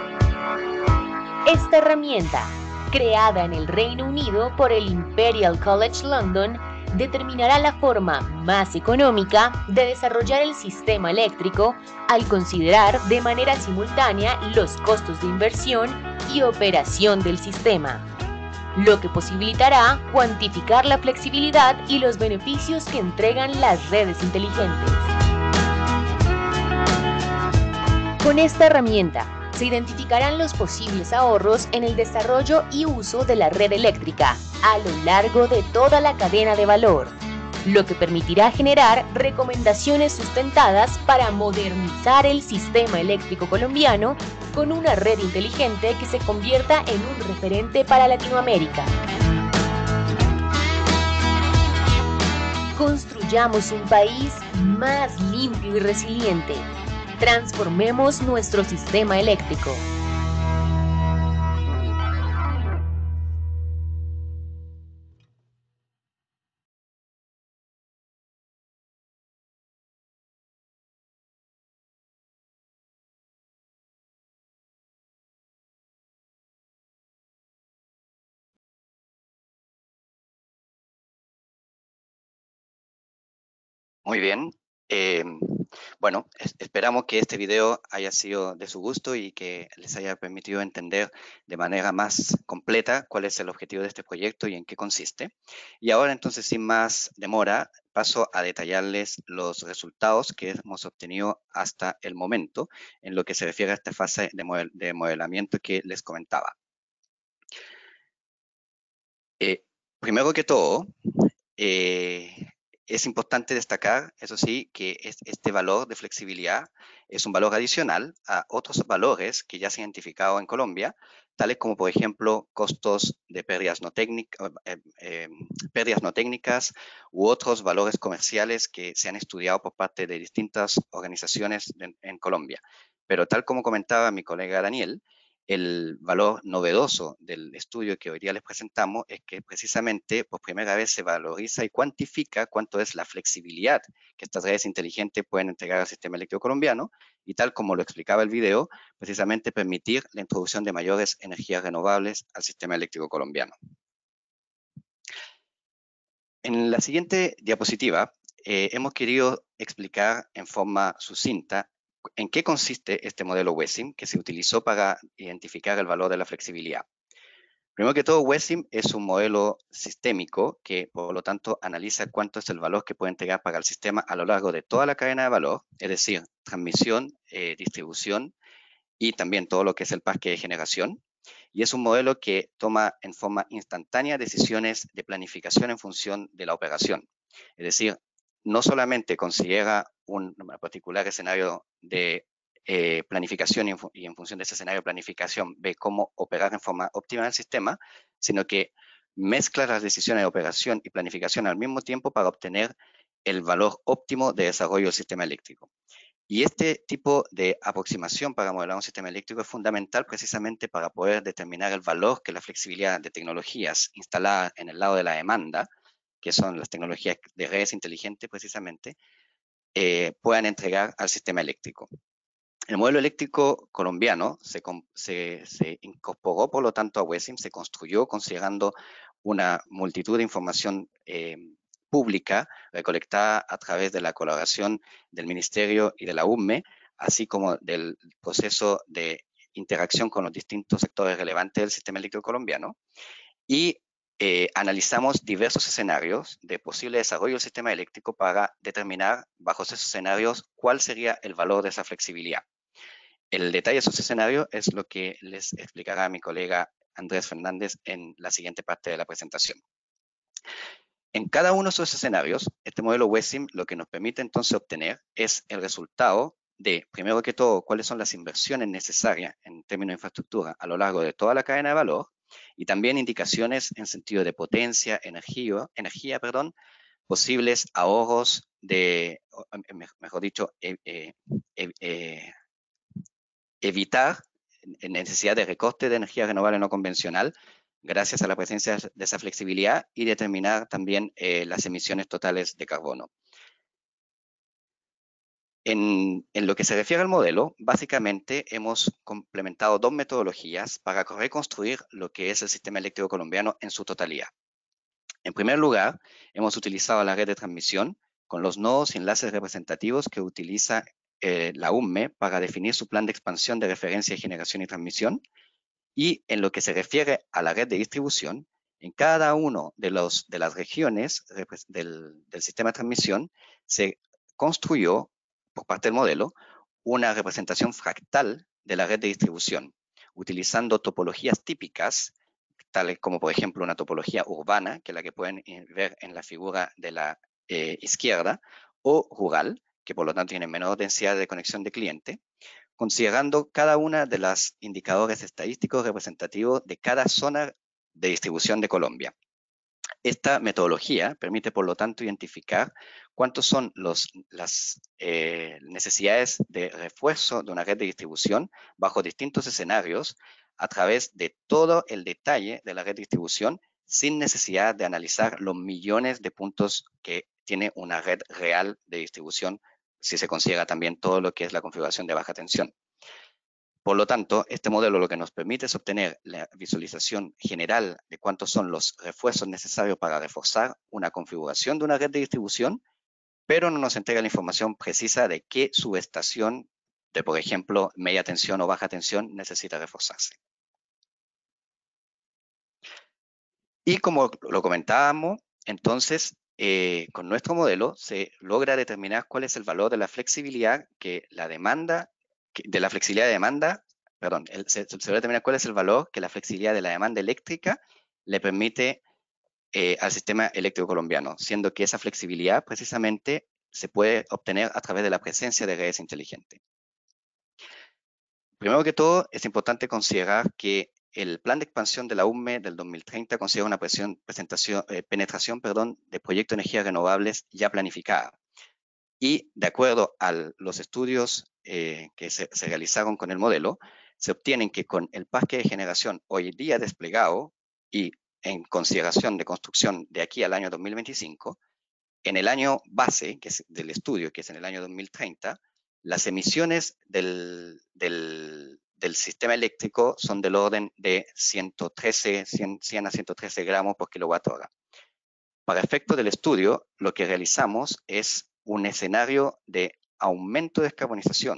Esta herramienta, creada en el Reino Unido por el Imperial College London, determinará la forma más económica de desarrollar el sistema eléctrico al considerar de manera simultánea los costos de inversión y operación del sistema, lo que posibilitará cuantificar la flexibilidad y los beneficios que entregan las redes inteligentes. Con esta herramienta, se identificarán los posibles ahorros en el desarrollo y uso de la red eléctrica a lo largo de toda la cadena de valor, lo que permitirá generar recomendaciones sustentadas para modernizar el sistema eléctrico colombiano con una red inteligente que se convierta en un referente para Latinoamérica. Construyamos un país más limpio y resiliente. Transformemos nuestro sistema eléctrico. Muy bien. Eh, bueno, es, esperamos que este video haya sido de su gusto y que les haya permitido entender de manera más completa cuál es el objetivo de este proyecto y en qué consiste. Y ahora entonces, sin más demora, paso a detallarles los resultados que hemos obtenido hasta el momento en lo que se refiere a esta fase de, model, de modelamiento que les comentaba. Eh, primero que todo, eh, es importante destacar, eso sí, que este valor de flexibilidad es un valor adicional a otros valores que ya se han identificado en Colombia, tales como, por ejemplo, costos de pérdidas no, técnica, eh, eh, pérdidas no técnicas u otros valores comerciales que se han estudiado por parte de distintas organizaciones de, en Colombia. Pero tal como comentaba mi colega Daniel, el valor novedoso del estudio que hoy día les presentamos es que precisamente por primera vez se valoriza y cuantifica cuánto es la flexibilidad que estas redes inteligentes pueden entregar al sistema eléctrico colombiano y tal como lo explicaba el video, precisamente permitir la introducción de mayores energías renovables al sistema eléctrico colombiano. En la siguiente diapositiva eh, hemos querido explicar en forma sucinta ¿En qué consiste este modelo WESIM que se utilizó para identificar el valor de la flexibilidad? Primero que todo, WESIM es un modelo sistémico que, por lo tanto, analiza cuánto es el valor que puede entregar para el sistema a lo largo de toda la cadena de valor, es decir, transmisión, eh, distribución y también todo lo que es el parque de generación. Y es un modelo que toma en forma instantánea decisiones de planificación en función de la operación. Es decir, no solamente considera un particular escenario de eh, planificación y en, y en función de ese escenario de planificación ve cómo operar en forma óptima el sistema, sino que mezcla las decisiones de operación y planificación al mismo tiempo para obtener el valor óptimo de desarrollo del sistema eléctrico. Y este tipo de aproximación para modelar un sistema eléctrico es fundamental precisamente para poder determinar el valor que la flexibilidad de tecnologías instaladas en el lado de la demanda, que son las tecnologías de redes inteligentes precisamente, eh, puedan entregar al sistema eléctrico. El modelo eléctrico colombiano se, se, se incorporó, por lo tanto, a WESIM, se construyó considerando una multitud de información eh, pública recolectada a través de la colaboración del Ministerio y de la U M E, así como del proceso de interacción con los distintos sectores relevantes del sistema eléctrico colombiano. Y eh, analizamos diversos escenarios de posible desarrollo del sistema eléctrico para determinar, bajo esos escenarios, cuál sería el valor de esa flexibilidad. El detalle de esos escenarios es lo que les explicará mi colega Andrés Fernández en la siguiente parte de la presentación. En cada uno de esos escenarios, este modelo WESIM lo que nos permite entonces obtener es el resultado de, primero que todo, cuáles son las inversiones necesarias en términos de infraestructura a lo largo de toda la cadena de valor y también indicaciones en sentido de potencia, energía, energía perdón, posibles ahorros de, mejor dicho, eh, eh, eh, evitar necesidad de recorte de energía renovable no convencional gracias a la presencia de esa flexibilidad y determinar también eh, las emisiones totales de carbono. En, en lo que se refiere al modelo, básicamente hemos complementado dos metodologías para reconstruir lo que es el sistema eléctrico colombiano en su totalidad. En primer lugar, hemos utilizado la red de transmisión con los nodos y enlaces representativos que utiliza eh, la U M E para definir su plan de expansión de referencia, generación y transmisión. Y en lo que se refiere a la red de distribución, en cada una de, los, de las regiones del, del sistema de transmisión se construyó, por parte del modelo, una representación fractal de la red de distribución, utilizando topologías típicas, tales como por ejemplo una topología urbana, que es la que pueden ver en la figura de la eh, izquierda, o rural, que por lo tanto tiene menor densidad de conexión de cliente, considerando cada una de los indicadores estadísticos representativos de cada zona de distribución de Colombia. Esta metodología permite, por lo tanto, identificar cuántos son los, las eh, necesidades de refuerzo de una red de distribución bajo distintos escenarios a través de todo el detalle de la red de distribución sin necesidad de analizar los millones de puntos que tiene una red real de distribución si se considera también todo lo que es la configuración de baja tensión. Por lo tanto, este modelo lo que nos permite es obtener la visualización general de cuántos son los refuerzos necesarios para reforzar una configuración de una red de distribución, pero no nos entrega la información precisa de qué subestación de, por ejemplo, media tensión o baja tensión necesita reforzarse. Y como lo comentábamos, entonces, eh, con nuestro modelo se logra determinar cuál es el valor de la flexibilidad que la demanda, de la flexibilidad de demanda, perdón, el, se, se logra determinar cuál es el valor que la flexibilidad de la demanda eléctrica le permite eh, al sistema eléctrico colombiano, siendo que esa flexibilidad precisamente se puede obtener a través de la presencia de redes inteligentes. Primero que todo, es importante considerar que el plan de expansión de la U M E del dos mil treinta considera una presión, presentación, eh, penetración perdón, de proyectos de energías renovables ya planificada. Y de acuerdo a los estudios eh, que se, se realizaron con el modelo, se obtienen que con el parque de generación hoy día desplegado y en consideración de construcción de aquí al año dos mil veinticinco, en el año base que es del estudio, que es en el año dos mil treinta, las emisiones del, del, del sistema eléctrico son del orden de ciento trece, cien, cien a ciento trece gramos por kilowatt hora. Para efectos del estudio, lo que realizamos es un escenario de aumento de descarbonización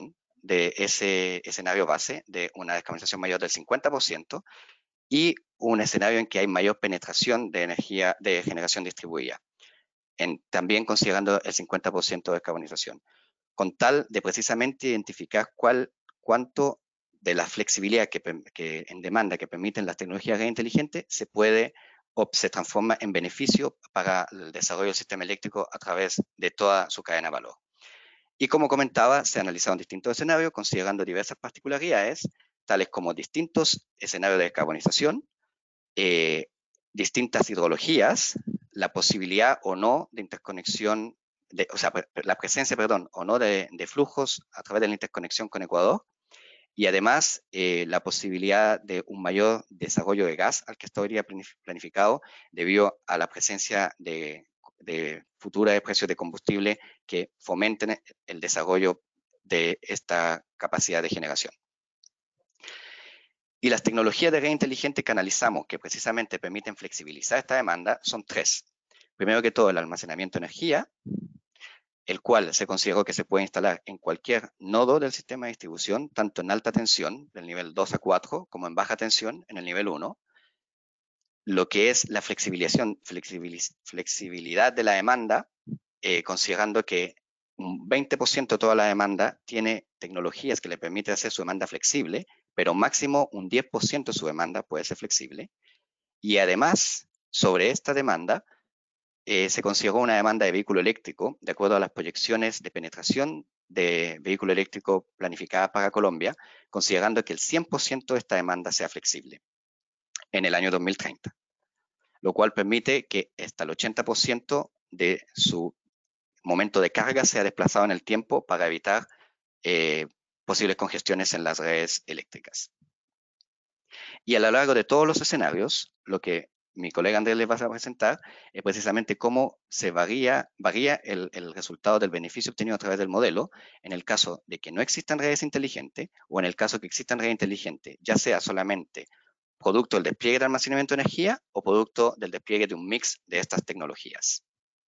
de ese escenario base de una descarbonización mayor del cincuenta por ciento y un escenario en que hay mayor penetración de energía de generación distribuida, en, también considerando el cincuenta por ciento de descarbonización, con tal de precisamente identificar cuál, cuánto de la flexibilidad que, que en demanda que permiten las tecnologías inteligentes se puede o se transforma en beneficio para el desarrollo del sistema eléctrico a través de toda su cadena de valor. Y como comentaba, se analizaron distintos escenarios considerando diversas particularidades, tales como distintos escenarios de descarbonización, eh, distintas hidrologías, la posibilidad o no de interconexión, de, o sea, la presencia, perdón, o no de, de flujos a través de la interconexión con Ecuador, y además eh, la posibilidad de un mayor desarrollo de gas al que estaría planificado debido a la presencia de, de futuros de precios de combustible que fomenten el desarrollo de esta capacidad de generación. Y las tecnologías de red inteligente que analizamos, que precisamente permiten flexibilizar esta demanda, son tres. Primero que todo, el almacenamiento de energía, el cual se consideró que se puede instalar en cualquier nodo del sistema de distribución, tanto en alta tensión, del nivel dos a cuatro, como en baja tensión, en el nivel uno. Lo que es la flexibilización, flexibilidad de la demanda, eh, considerando que un veinte por ciento de toda la demanda tiene tecnologías que le permiten hacer su demanda flexible, pero máximo un diez por ciento de su demanda puede ser flexible. Y además, sobre esta demanda, eh, se consideró una demanda de vehículo eléctrico, de acuerdo a las proyecciones de penetración de vehículo eléctrico planificada para Colombia, considerando que el cien por ciento de esta demanda sea flexible en el año dos mil treinta, lo cual permite que hasta el ochenta por ciento de su momento de carga sea desplazado en el tiempo para evitar eh, posibles congestiones en las redes eléctricas. Y a lo largo de todos los escenarios, lo que mi colega Andrés les va a presentar es precisamente cómo se varía, varía el, el resultado del beneficio obtenido a través del modelo en el caso de que no existan redes inteligentes o en el caso que existan redes inteligentes, ya sea solamente producto del despliegue de almacenamiento de energía o producto del despliegue de un mix de estas tecnologías.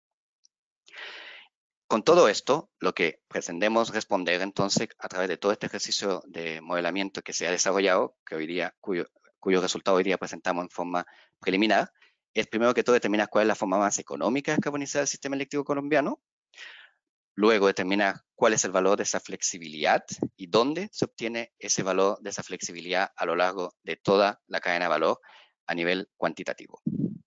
Con todo esto, lo que pretendemos responder entonces a través de todo este ejercicio de modelamiento que se ha desarrollado, que hoy día, cuyo, cuyo resultado hoy día presentamos en forma preliminar, es primero que todo determinar cuál es la forma más económica de descarbonizar el sistema eléctrico colombiano, luego determinar cuál es el valor de esa flexibilidad y dónde se obtiene ese valor de esa flexibilidad a lo largo de toda la cadena de valor a nivel cuantitativo.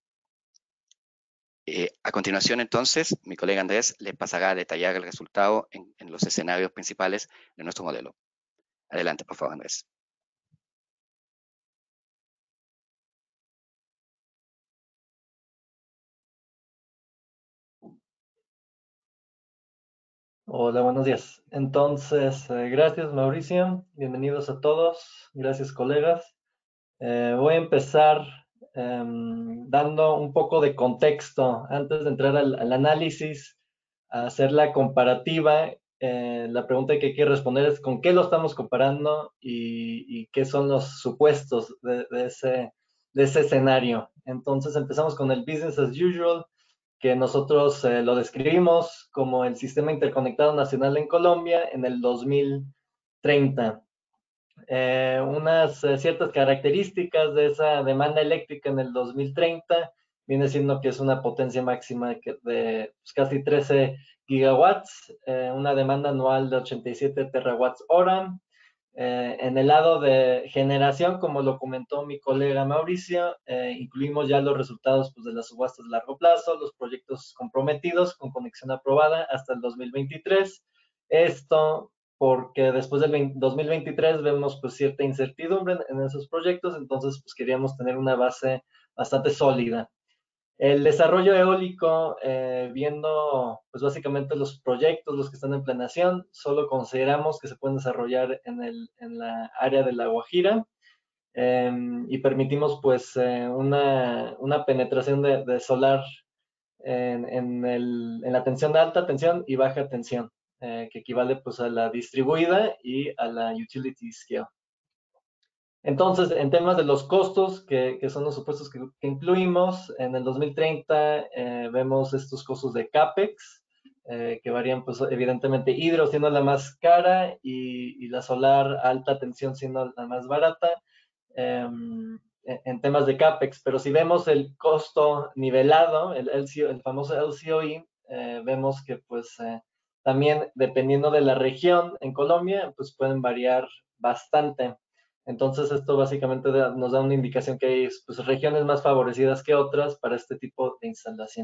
Eh, a continuación, entonces, mi colega Andrés les pasará a detallar el resultado en, en los escenarios principales de nuestro modelo. Adelante, por favor, Andrés. Hola, buenos días. Entonces, eh, gracias Mauricio, bienvenidos a todos, gracias colegas. Eh, voy a empezar eh, dando un poco de contexto antes de entrar al, al análisis, a hacer la comparativa. Eh, la pregunta que hay que responder es con qué lo estamos comparando y, y qué son los supuestos de, de, ese, de ese escenario. Entonces empezamos con el business as usual, que nosotros eh, lo describimos como el Sistema Interconectado Nacional en Colombia en el dos mil treinta. Eh, unas eh, ciertas características de esa demanda eléctrica en el dos mil treinta viene siendo que es una potencia máxima de, de pues, casi trece gigawatts, eh, una demanda anual de ochenta y siete terawatts hora. Eh, en el lado de generación, como lo comentó mi colega Mauricio, eh, incluimos ya los resultados pues, de las subastas de largo plazo, los proyectos comprometidos con conexión aprobada hasta el dos mil veintitrés. Esto porque después del dos mil veintitrés vemos pues, cierta incertidumbre en, en esos proyectos, entonces pues, queríamos tener una base bastante sólida. El desarrollo eólico, eh, viendo pues básicamente los proyectos, los que están en planeación, solo consideramos que se pueden desarrollar en, el, en la área de La Guajira eh, y permitimos pues eh, una, una penetración de, de solar en, en, el, en la tensión de alta tensión y baja tensión, eh, que equivale pues a la distribuida y a la utility scale. Entonces, en temas de los costos, que, que son los supuestos que, que incluimos, en el dos mil treinta eh, vemos estos costos de CAPEX, eh, que varían, pues evidentemente hidro siendo la más cara y, y la solar alta tensión siendo la más barata eh, en temas de CAPEX. Pero si vemos el costo nivelado, el, L C O, el famoso L C O E, eh, vemos que pues eh, también dependiendo de la región en Colombia, pues pueden variar bastante. Entonces esto básicamente da, nos da una indicación que hay pues, regiones más favorecidas que otras para este tipo de instalación.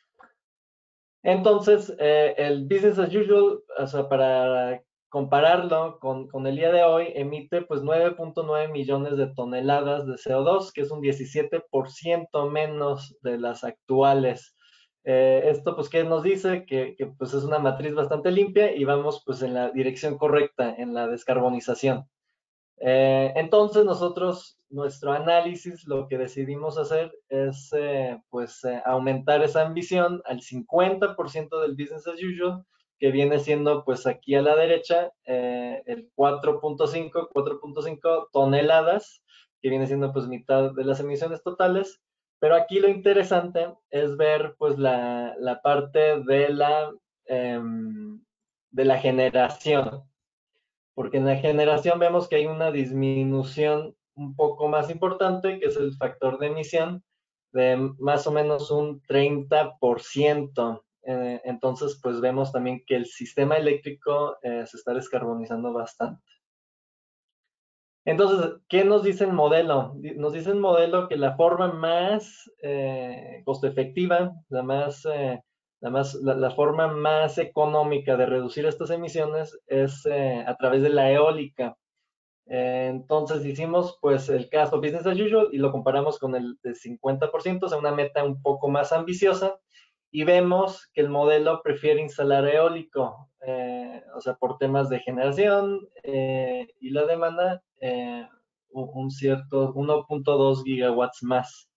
Entonces, eh, el business as usual, o sea, para compararlo con, con el día de hoy, emite pues nueve punto nueve millones de toneladas de C O dos, que es un diecisiete por ciento menos de las actuales. Eh, esto pues qué nos dice que, que pues es una matriz bastante limpia y vamos pues en la dirección correcta en la descarbonización. Eh, entonces nosotros, nuestro análisis, lo que decidimos hacer es eh, pues eh, aumentar esa ambición al cincuenta por ciento del business as usual, que viene siendo pues aquí a la derecha eh, el cuatro punto cinco toneladas, que viene siendo pues mitad de las emisiones totales. Pero aquí lo interesante es ver pues la, la parte de la, eh, de la generación, porque en la generación vemos que hay una disminución un poco más importante, que es el factor de emisión, de más o menos un treinta por ciento. Eh, entonces, pues vemos también que el sistema eléctrico eh, se está descarbonizando bastante. Entonces, ¿qué nos dice el modelo? Nos dice el modelo que la forma más eh, costo efectiva, la más... Eh, La, más, la, la, forma más económica de reducir estas emisiones es eh, a través de la eólica. Eh, entonces hicimos pues el caso business as usual y lo comparamos con el de cincuenta por ciento, o sea, una meta un poco más ambiciosa, y vemos que el modelo prefiere instalar eólico, eh, o sea, por temas de generación eh, y la demanda, eh, un cierto uno punto dos gigawatts más.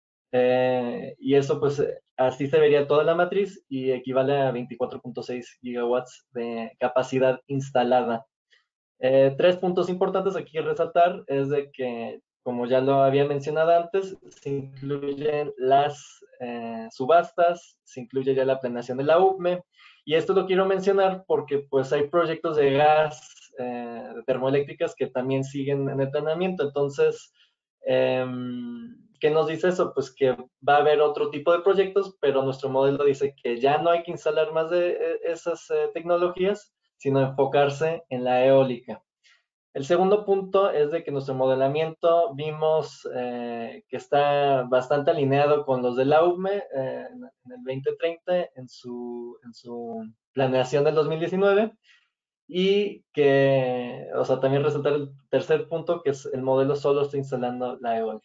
Eh, y eso pues así se vería toda la matriz y equivale a veinticuatro punto seis gigawatts de capacidad instalada. Eh, tres puntos importantes aquí que resaltar es de que, como ya lo había mencionado antes, se incluyen las eh, subastas, se incluye ya la planeación de la U C M E, y esto lo quiero mencionar porque pues hay proyectos de gas, eh, de termoeléctricas que también siguen en el planeamiento. Entonces, eh, ¿qué nos dice eso? Pues que va a haber otro tipo de proyectos, pero nuestro modelo dice que ya no hay que instalar más de eh, esas eh, tecnologías, sino enfocarse en la eólica. El segundo punto es de que nuestro modelamiento vimos eh, que está bastante alineado con los de la U C M E eh, en el veinte treinta, en su, en su planeación del dos mil diecinueve, y que, o sea, también resaltar el tercer punto, que es el modelo solo está instalando la eólica.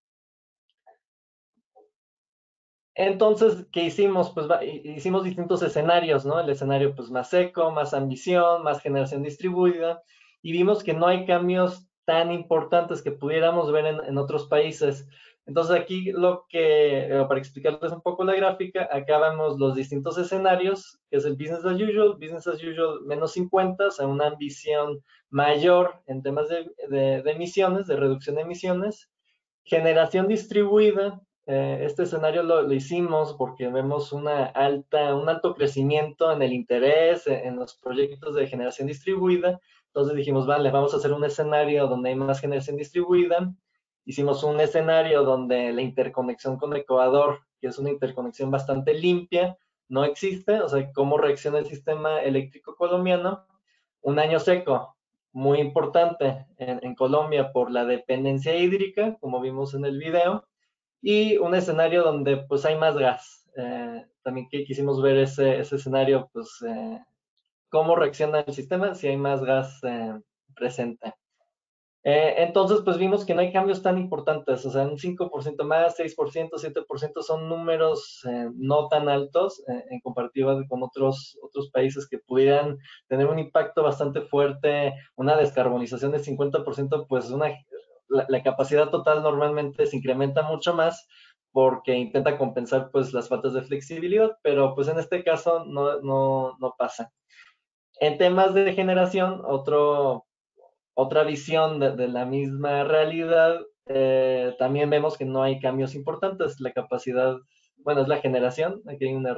Entonces, ¿qué hicimos? Pues va, hicimos distintos escenarios, ¿no? El escenario pues más seco, más ambición, más generación distribuida, y vimos que no hay cambios tan importantes que pudiéramos ver en, en otros países. Entonces aquí lo que, eh, para explicarles un poco la gráfica, acá vemos los distintos escenarios, que es el business as usual, business as usual menos cincuenta, o sea, una ambición mayor en temas de, de, de emisiones, de reducción de emisiones, generación distribuida. Eh, este escenario lo, lo, hicimos porque vemos una alta, un alto crecimiento en el interés, en, en los proyectos de generación distribuida. Entonces dijimos, vale, vamos a hacer un escenario donde hay más generación distribuida. Hicimos un escenario donde la interconexión con Ecuador, que es una interconexión bastante limpia, no existe. O sea, cómo reacciona el sistema eléctrico colombiano. Un año seco, muy importante en, en Colombia por la dependencia hídrica, como vimos en el video, y un escenario donde pues hay más gas. Eh, también quisimos ver ese, ese escenario, pues eh, cómo reacciona el sistema si hay más gas eh, presente. Eh, entonces, pues vimos que no hay cambios tan importantes, o sea, un cinco por ciento más, seis por ciento, siete por ciento son números eh, no tan altos eh, en comparativa con otros, otros países que pudieran tener un impacto bastante fuerte, una descarbonización del cincuenta por ciento, pues una, la, la capacidad total normalmente se incrementa mucho más porque intenta compensar pues las faltas de flexibilidad, pero pues en este caso no, no, no pasa. En temas de generación, otro... Otra visión de, de la misma realidad, eh, también vemos que no hay cambios importantes. La capacidad, bueno, es la generación, aquí hay un error,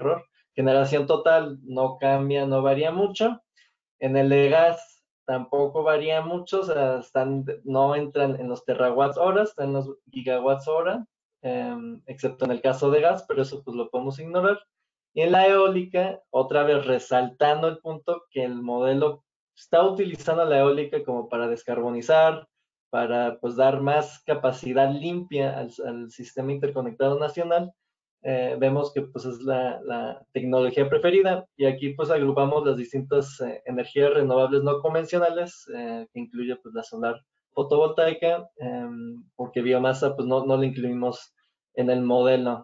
generación total no cambia, no varía mucho. En el de gas tampoco varía mucho, o sea, están, no entran en los terawatts horas, están en los gigawatts hora, eh, excepto en el caso de gas, pero eso pues lo podemos ignorar. Y en la eólica, otra vez resaltando el punto que el modelo está utilizando la eólica como para descarbonizar, para pues dar más capacidad limpia al, al sistema interconectado nacional. Eh, vemos que pues es la, la, tecnología preferida, y aquí pues agrupamos las distintas eh, energías renovables no convencionales, eh, que incluye pues la solar fotovoltaica, eh, porque biomasa pues no, no la incluimos en el modelo.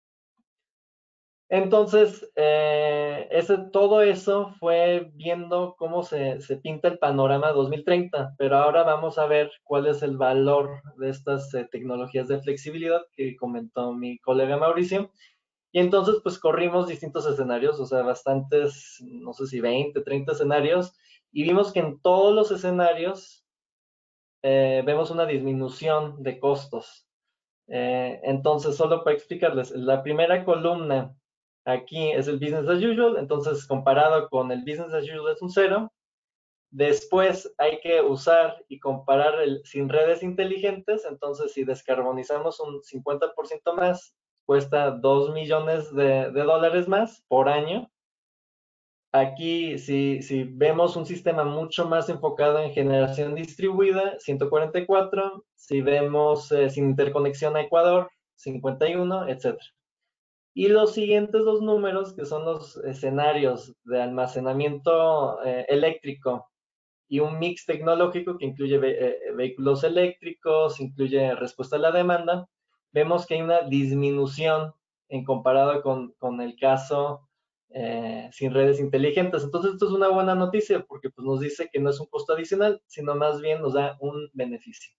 Entonces, eh, ese, todo eso fue viendo cómo se, se pinta el panorama dos mil treinta, pero ahora vamos a ver cuál es el valor de estas eh, tecnologías de flexibilidad que comentó mi colega Mauricio. Y entonces, pues corrimos distintos escenarios, o sea, bastantes, no sé si veinte, treinta escenarios, y vimos que en todos los escenarios eh, vemos una disminución de costos. Eh, entonces, solo para explicarles, la primera columna aquí es el business as usual, entonces comparado con el business as usual es un cero. Después hay que usar y comparar el, sin redes inteligentes, entonces si descarbonizamos un cincuenta por ciento más, cuesta dos millones de, de dólares más por año. Aquí, si, si vemos un sistema mucho más enfocado en generación distribuida, ciento cuarenta y cuatro. Si vemos eh, sin interconexión a Ecuador, cincuenta y uno, etcétera. Y los siguientes dos números, que son los escenarios de almacenamiento eh, eléctrico y un mix tecnológico que incluye ve eh, vehículos eléctricos, incluye respuesta a la demanda, vemos que hay una disminución en comparado con, con el caso eh, sin redes inteligentes. Entonces, esto es una buena noticia porque pues, nos dice que no es un costo adicional, sino más bien nos da un beneficio.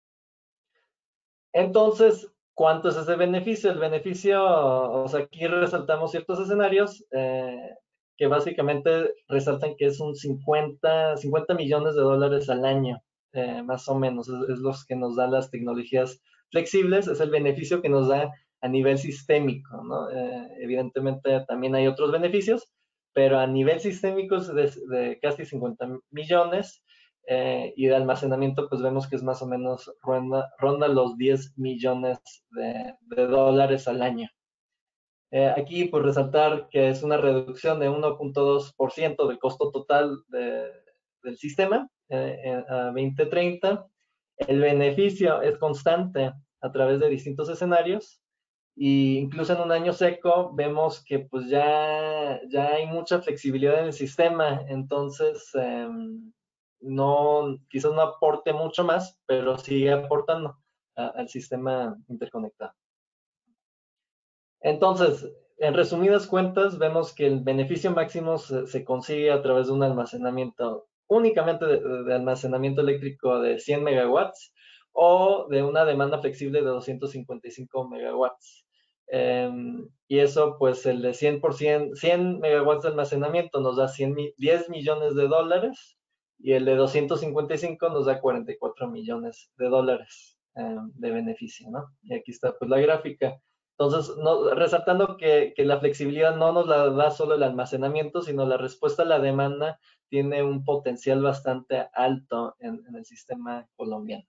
Entonces, ¿cuánto es ese beneficio? El beneficio, o sea, aquí resaltamos ciertos escenarios eh, que básicamente resaltan que es un cincuenta, cincuenta millones de dólares al año, eh, más o menos, es, es los que nos dan las tecnologías flexibles, es el beneficio que nos da a nivel sistémico, ¿no? Eh, evidentemente también hay otros beneficios, pero a nivel sistémico es de, de casi cincuenta millones. Eh, y de almacenamiento pues vemos que es más o menos ronda, ronda los diez millones de, de dólares al año. Eh, aquí pues resaltar que es una reducción de uno punto dos por ciento del costo total de, del sistema eh, a veinte treinta. El beneficio es constante a través de distintos escenarios, y incluso en un año seco vemos que pues ya, ya hay mucha flexibilidad en el sistema, entonces eh, no, quizás no aporte mucho más, pero sigue aportando a, al sistema interconectado. Entonces, en resumidas cuentas, vemos que el beneficio máximo se, se consigue a través de un almacenamiento, únicamente de, de almacenamiento eléctrico de cien megawatts o de una demanda flexible de doscientos cincuenta y cinco megawatts. Eh, y eso, pues el de cien por ciento, cien megawatts de almacenamiento nos da cien, diez millones de dólares, y el de doscientos cincuenta y cinco nos da cuarenta y cuatro millones de dólares eh, de beneficio, ¿no? Y aquí está pues la gráfica. Entonces, no, resaltando que, que la flexibilidad no nos la da solo el almacenamiento, sino la respuesta a la demanda tiene un potencial bastante alto en, en el sistema colombiano.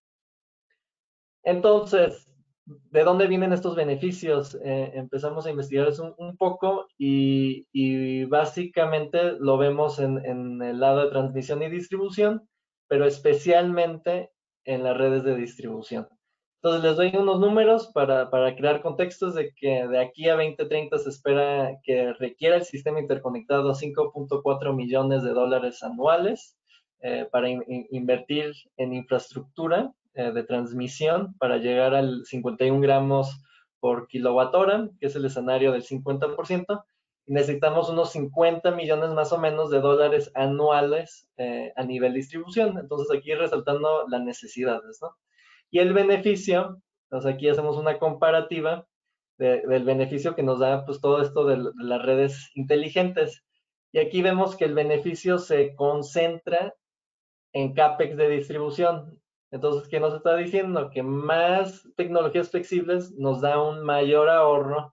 Entonces, ¿de dónde vienen estos beneficios? Eh, empezamos a investigar eso un, un poco y, y básicamente lo vemos en, en el lado de transmisión y distribución, pero especialmente en las redes de distribución. Entonces les doy unos números para, para crear contextos de que de aquí a veinte treinta se espera que requiera el sistema interconectado cinco punto cuatro millones de dólares anuales eh, para in, invertir en infraestructura eh, de transmisión para llegar al cincuenta y un gramos por kilowatt hora, que es el escenario del cincuenta por ciento. Y necesitamos unos cincuenta millones más o menos de dólares anuales eh, a nivel distribución. Entonces aquí resaltando las necesidades, ¿no? Y el beneficio, entonces aquí hacemos una comparativa de, del beneficio que nos da pues todo esto de, de las redes inteligentes. Y aquí vemos que el beneficio se concentra en CAPEX de distribución. Entonces, ¿qué nos está diciendo? Que más tecnologías flexibles nos da un mayor ahorro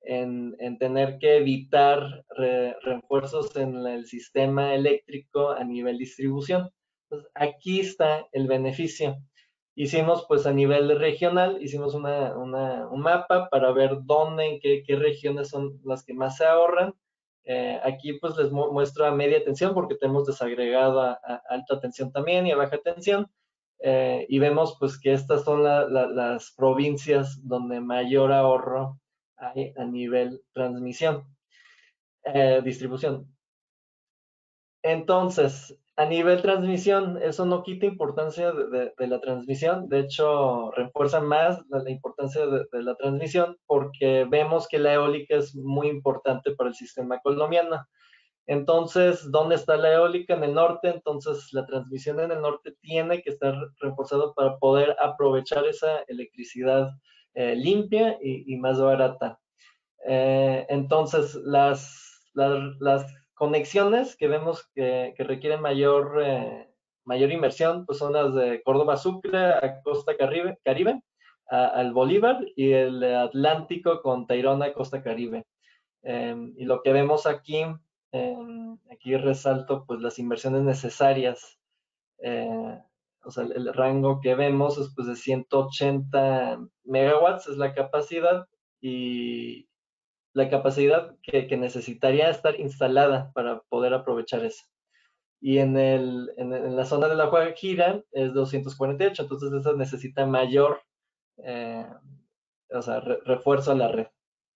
en, en tener que evitar re, refuerzos en el sistema eléctrico a nivel distribución. Entonces, aquí está el beneficio. Hicimos pues a nivel regional, hicimos una, una, un mapa para ver dónde, en qué, qué regiones son las que más se ahorran. Eh, aquí pues les mu muestro a media tensión porque tenemos desagregado a, a alta tensión también y a baja tensión. Eh, y vemos pues que estas son la, la, las provincias donde mayor ahorro hay a nivel transmisión, eh, distribución. Entonces, a nivel transmisión, eso no quita importancia de, de, de la transmisión, de hecho, refuerza más la, la importancia de, de la transmisión porque vemos que la eólica es muy importante para el sistema colombiano. Entonces, ¿dónde está la eólica? En el norte, entonces la transmisión en el norte tiene que estar reforzada para poder aprovechar esa electricidad eh, limpia y, y más barata. Eh, entonces, las, las, las, conexiones que vemos que, que requieren mayor, eh, mayor inversión, pues son las de Córdoba Sucre a Costa Caribe, Caribe a, al Bolívar, y el Atlántico con Tayrona a Costa Caribe. Eh, y lo que vemos aquí, eh, aquí resalto pues las inversiones necesarias. Eh, o sea, el, el rango que vemos es pues de ciento ochenta megawatts, es la capacidad, y la capacidad que, que necesitaría estar instalada para poder aprovechar eso. Y en, el, en, en la zona de la Guajira es doscientos cuarenta y ocho, entonces eso necesita mayor eh, o sea, re, refuerzo a la red.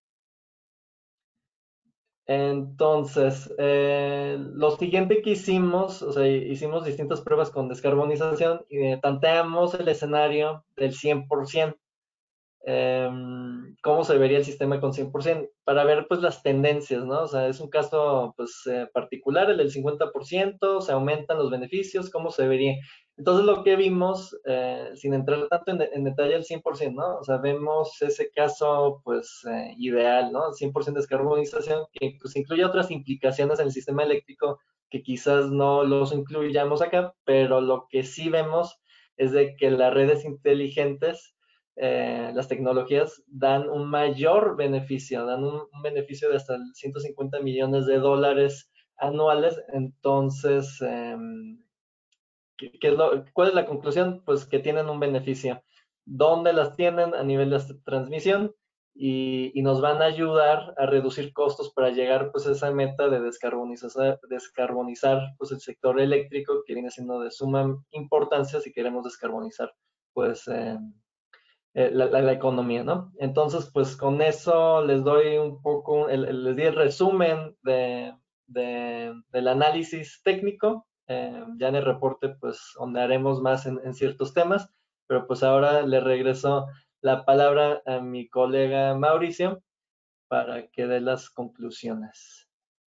Entonces, eh, lo siguiente que hicimos, o sea, hicimos distintas pruebas con descarbonización y eh, tanteamos el escenario del cien por ciento. Eh, cómo se vería el sistema con cien por ciento, para ver pues las tendencias, ¿no? O sea, es un caso pues eh, particular, el del cincuenta por ciento, se aumentan los beneficios, ¿cómo se vería? Entonces lo que vimos, eh, sin entrar tanto en, en detalle al cien por ciento, ¿no? O sea, vemos ese caso pues eh, ideal, ¿no? cien por ciento descarbonización, que pues incluye otras implicaciones en el sistema eléctrico que quizás no los incluyamos acá, pero lo que sí vemos es de que las redes inteligentes, Eh, las tecnologías dan un mayor beneficio, dan un, un, beneficio de hasta ciento cincuenta millones de dólares anuales. Entonces, eh, ¿qué, qué es lo, ¿cuál es la conclusión? Pues que tienen un beneficio. ¿Dónde las tienen? A nivel de transmisión, y, y nos van a ayudar a reducir costos para llegar pues a esa meta de descarbonizar, descarbonizar pues el sector eléctrico, que viene siendo de suma importancia si queremos descarbonizar pues eh, Eh, la, la, la, economía, ¿no? Entonces, pues con eso les doy un poco, el, el, les di el resumen de, de, del análisis técnico. Eh, ya en el reporte, pues, ahondaremos más en, en ciertos temas, pero pues ahora le regreso la palabra a mi colega Mauricio para que dé las conclusiones.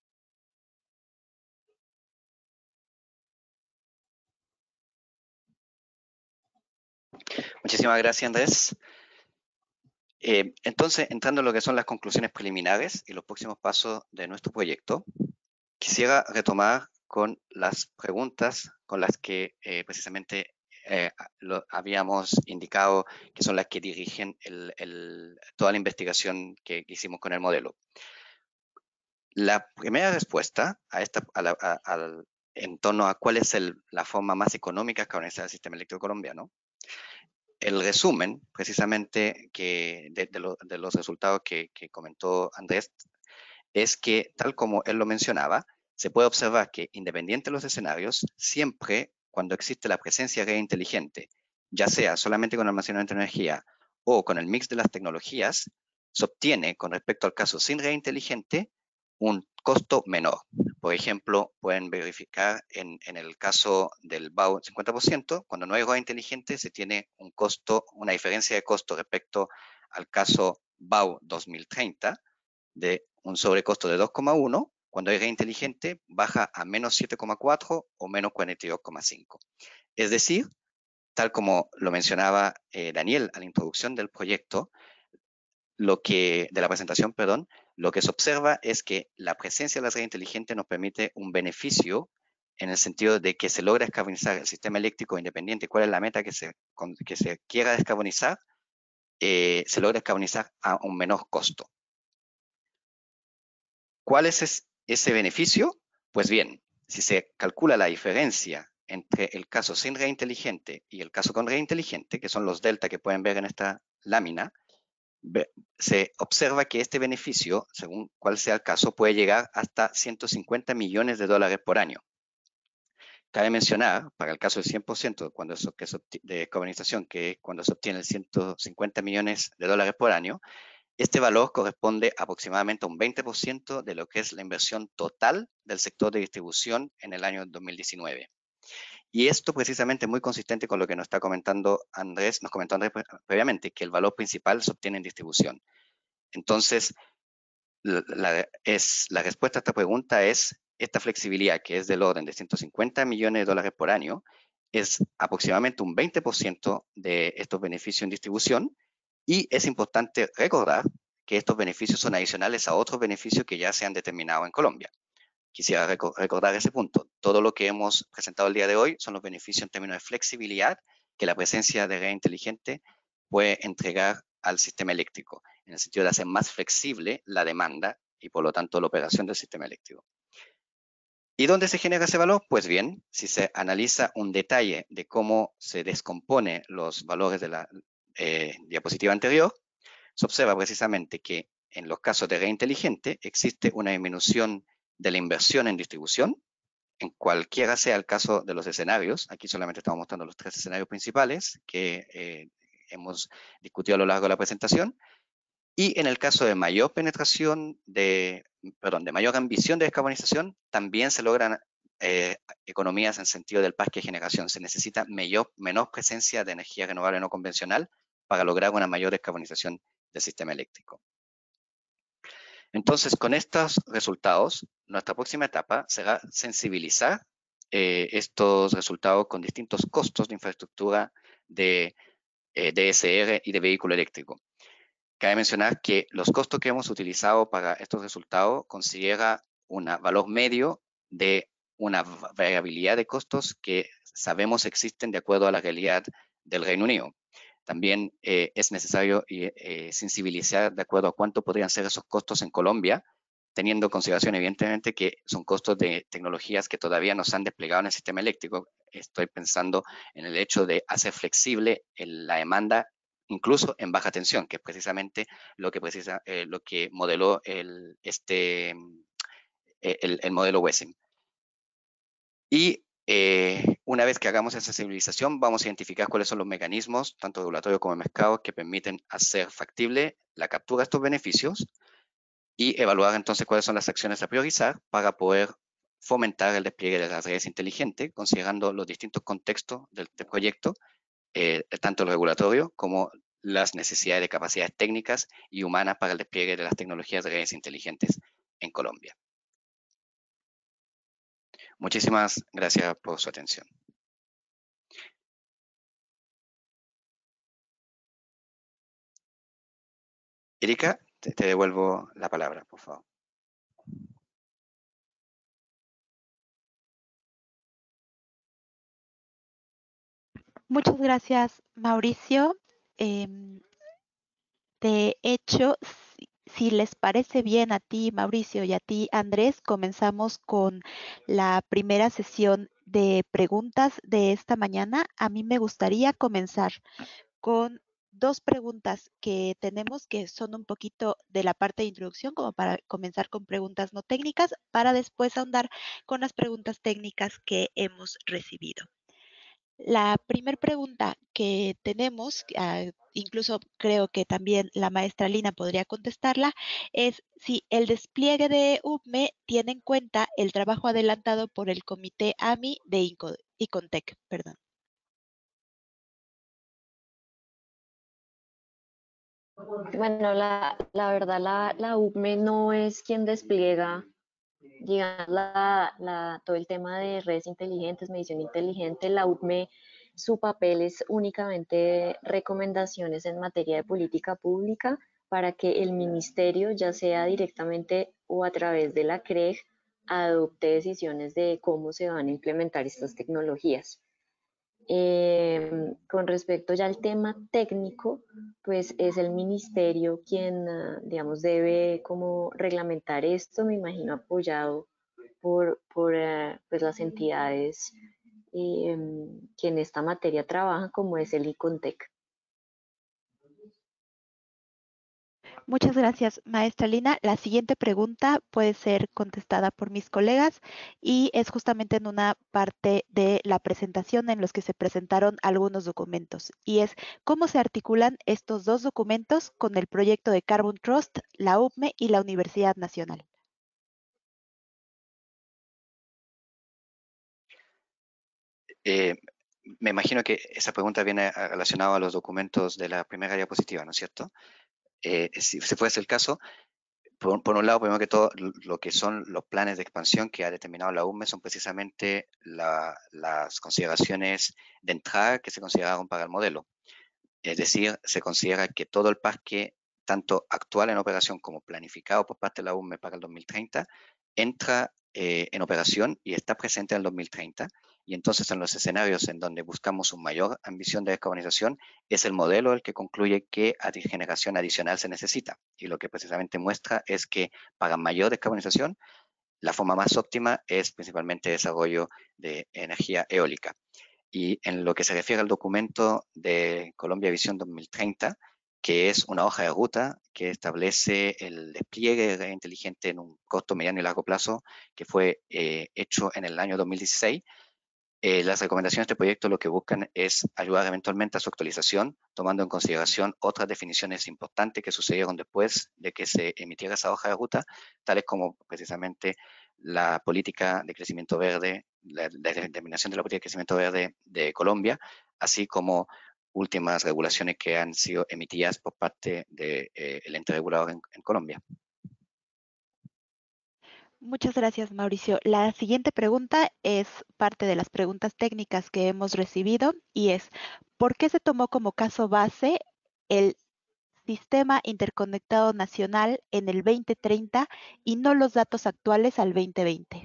Muchísimas gracias, Andrés. Eh, entonces, entrando en lo que son las conclusiones preliminares y los próximos pasos de nuestro proyecto, quisiera retomar con las preguntas con las que eh, precisamente eh, lo habíamos indicado que son las que dirigen el, el, toda la investigación que hicimos con el modelo. La primera respuesta a esta, a la, a, a, en torno a cuál es el, la forma más económica de descarbonizar el sistema eléctrico colombiano, el resumen, precisamente, que de, de, lo, de los resultados que, que comentó Andrés, es que, tal como él lo mencionaba, se puede observar que, independiente de los escenarios, siempre cuando existe la presencia de red inteligente, ya sea solamente con almacenamiento de energía o con el mix de las tecnologías, se obtiene, con respecto al caso sin red inteligente, un costo menor. Por ejemplo, pueden verificar en, en el caso del B A U cincuenta por ciento, cuando no hay red inteligente se tiene un costo, una diferencia de costo respecto al caso B A U dos mil treinta de un sobrecosto de dos coma uno, cuando hay red inteligente baja a menos siete coma cuatro o menos cuarenta y dos coma cinco. Es decir, tal como lo mencionaba eh, Daniel a la introducción del proyecto, lo que, de la presentación, perdón, lo que se observa es que la presencia de la red inteligente nos permite un beneficio en el sentido de que se logra descarbonizar el sistema eléctrico independiente. ¿Cuál es la meta que se, que se quiera descarbonizar? Eh, se logra descarbonizar a un menor costo. ¿Cuál es ese beneficio? Pues bien, si se calcula la diferencia entre el caso sin red inteligente y el caso con red inteligente, que son los delta que pueden ver en esta lámina, se observa que este beneficio, según cuál sea el caso, puede llegar hasta ciento cincuenta millones de dólares por año. Cabe mencionar, para el caso del cien por ciento cuando eso, que es de descarbonización, que cuando se obtiene ciento cincuenta millones de dólares por año, este valor corresponde aproximadamente a un veinte por ciento de lo que es la inversión total del sector de distribución en el año dos mil diecinueve. Y esto precisamente es muy consistente con lo que nos está comentando Andrés, nos comentó Andrés previamente, que el valor principal se obtiene en distribución. Entonces, la, la, es, la respuesta a esta pregunta es, esta flexibilidad que es del orden de ciento cincuenta millones de dólares por año, es aproximadamente un veinte por ciento de estos beneficios en distribución, y es importante recordar que estos beneficios son adicionales a otros beneficios que ya se han determinado en Colombia. Quisiera recordar ese punto. Todo lo que hemos presentado el día de hoy son los beneficios en términos de flexibilidad que la presencia de red inteligente puede entregar al sistema eléctrico, en el sentido de hacer más flexible la demanda y por lo tanto la operación del sistema eléctrico. ¿Y dónde se genera ese valor? Pues bien, si se analiza un detalle de cómo se descompone los valores de la eh, diapositiva anterior, se observa precisamente que en los casos de red inteligente existe una disminución de la inversión en distribución, en cualquiera sea el caso de los escenarios. Aquí solamente estamos mostrando los tres escenarios principales que eh, hemos discutido a lo largo de la presentación. Y en el caso de mayor penetración, de, perdón, de mayor ambición de descarbonización, también se logran eh, economías en sentido del parque de generación. Se necesita mayor, menor presencia de energía renovable no convencional para lograr una mayor descarbonización del sistema eléctrico. Entonces, con estos resultados, nuestra próxima etapa será sensibilizar eh, estos resultados con distintos costos de infraestructura de eh, D S R y de vehículo eléctrico. Cabe mencionar que los costos que hemos utilizado para estos resultados considera un valor medio de una variabilidad de costos que sabemos existen de acuerdo a la realidad del Reino Unido. También eh, es necesario eh, sensibilizar de acuerdo a cuánto podrían ser esos costos en Colombia, teniendo en consideración evidentemente que son costos de tecnologías que todavía no se han desplegado en el sistema eléctrico. Estoy pensando en el hecho de hacer flexible el, la demanda incluso en baja tensión, que es precisamente lo que, precisa, eh, lo que modeló el, este, el, el modelo Wessing. Y eh, una vez que hagamos esa sensibilización, vamos a identificar cuáles son los mecanismos, tanto regulatorios como de mercado, que permiten hacer factible la captura de estos beneficios y evaluar entonces cuáles son las acciones a priorizar para poder fomentar el despliegue de las redes inteligentes, considerando los distintos contextos del, del proyecto, eh, tanto el regulatorio como las necesidades de capacidades técnicas y humanas para el despliegue de las tecnologías de redes inteligentes en Colombia. Muchísimas gracias por su atención. Erika, te, te devuelvo la palabra, por favor. Muchas gracias, Mauricio. Eh, de hecho, si, si les parece bien a ti, Mauricio, y a ti, Andrés, comenzamos con la primera sesión de preguntas de esta mañana. A mí me gustaría comenzar con dos preguntas que tenemos que son un poquito de la parte de introducción, como para comenzar con preguntas no técnicas, para después ahondar con las preguntas técnicas que hemos recibido. La primera pregunta que tenemos, uh, incluso creo que también la maestra Lina podría contestarla, es si el despliegue de U P M E tiene en cuenta el trabajo adelantado por el Comité A M I de ICONTEC. Perdón. Bueno, la, la verdad, la, la U P M E no es quien despliega, digamos, la, la, todo el tema de redes inteligentes, medición inteligente. La U P M E, su papel es únicamente recomendaciones en materia de política pública para que el ministerio, ya sea directamente o a través de la C R E G, adopte decisiones de cómo se van a implementar estas tecnologías. Eh, con respecto ya al tema técnico, pues es el ministerio quien, uh, digamos, debe como reglamentar esto, me imagino apoyado por, por uh, pues las entidades eh, que en esta materia trabajan, como es el ICONTEC. Muchas gracias, maestra Lina. La siguiente pregunta puede ser contestada por mis colegas y es justamente en una parte de la presentación en los que se presentaron algunos documentos. Y es, ¿cómo se articulan estos dos documentos con el proyecto de Carbon Trust, la U P M E y la Universidad Nacional? Eh, me imagino que esa pregunta viene relacionada a los documentos de la primera diapositiva, ¿no es cierto? Eh, si, si fuese el caso, por, por un lado, primero que todo, lo que son los planes de expansión que ha determinado la U M E son precisamente la, las consideraciones de entrada que se consideraron para el modelo. Es decir, se considera que todo el parque, tanto actual en operación como planificado por parte de la U M E para el dos mil treinta, entra eh, en operación y está presente en el dos mil treinta. Y entonces en los escenarios en donde buscamos una mayor ambición de descarbonización, es el modelo el que concluye qué generación adicional se necesita. Y lo que precisamente muestra es que para mayor descarbonización, la forma más óptima es principalmente desarrollo de energía eólica. Y en lo que se refiere al documento de Colombia Visión dos mil treinta, que es una hoja de ruta que establece el despliegue de red inteligente en un corto, mediano y largo plazo, que fue eh, hecho en el año dos mil dieciséis, eh, las recomendaciones de este proyecto lo que buscan es ayudar eventualmente a su actualización, tomando en consideración otras definiciones importantes que sucedieron después de que se emitiera esa hoja de ruta, tales como precisamente la política de crecimiento verde, la, la determinación de la política de crecimiento verde de Colombia, así como últimas regulaciones que han sido emitidas por parte del de, eh, ente regulador en, en Colombia. Muchas gracias, Mauricio. La siguiente pregunta es parte de las preguntas técnicas que hemos recibido y es, ¿por qué se tomó como caso base el Sistema Interconectado Nacional en el veinte treinta y no los datos actuales al veinte veinte?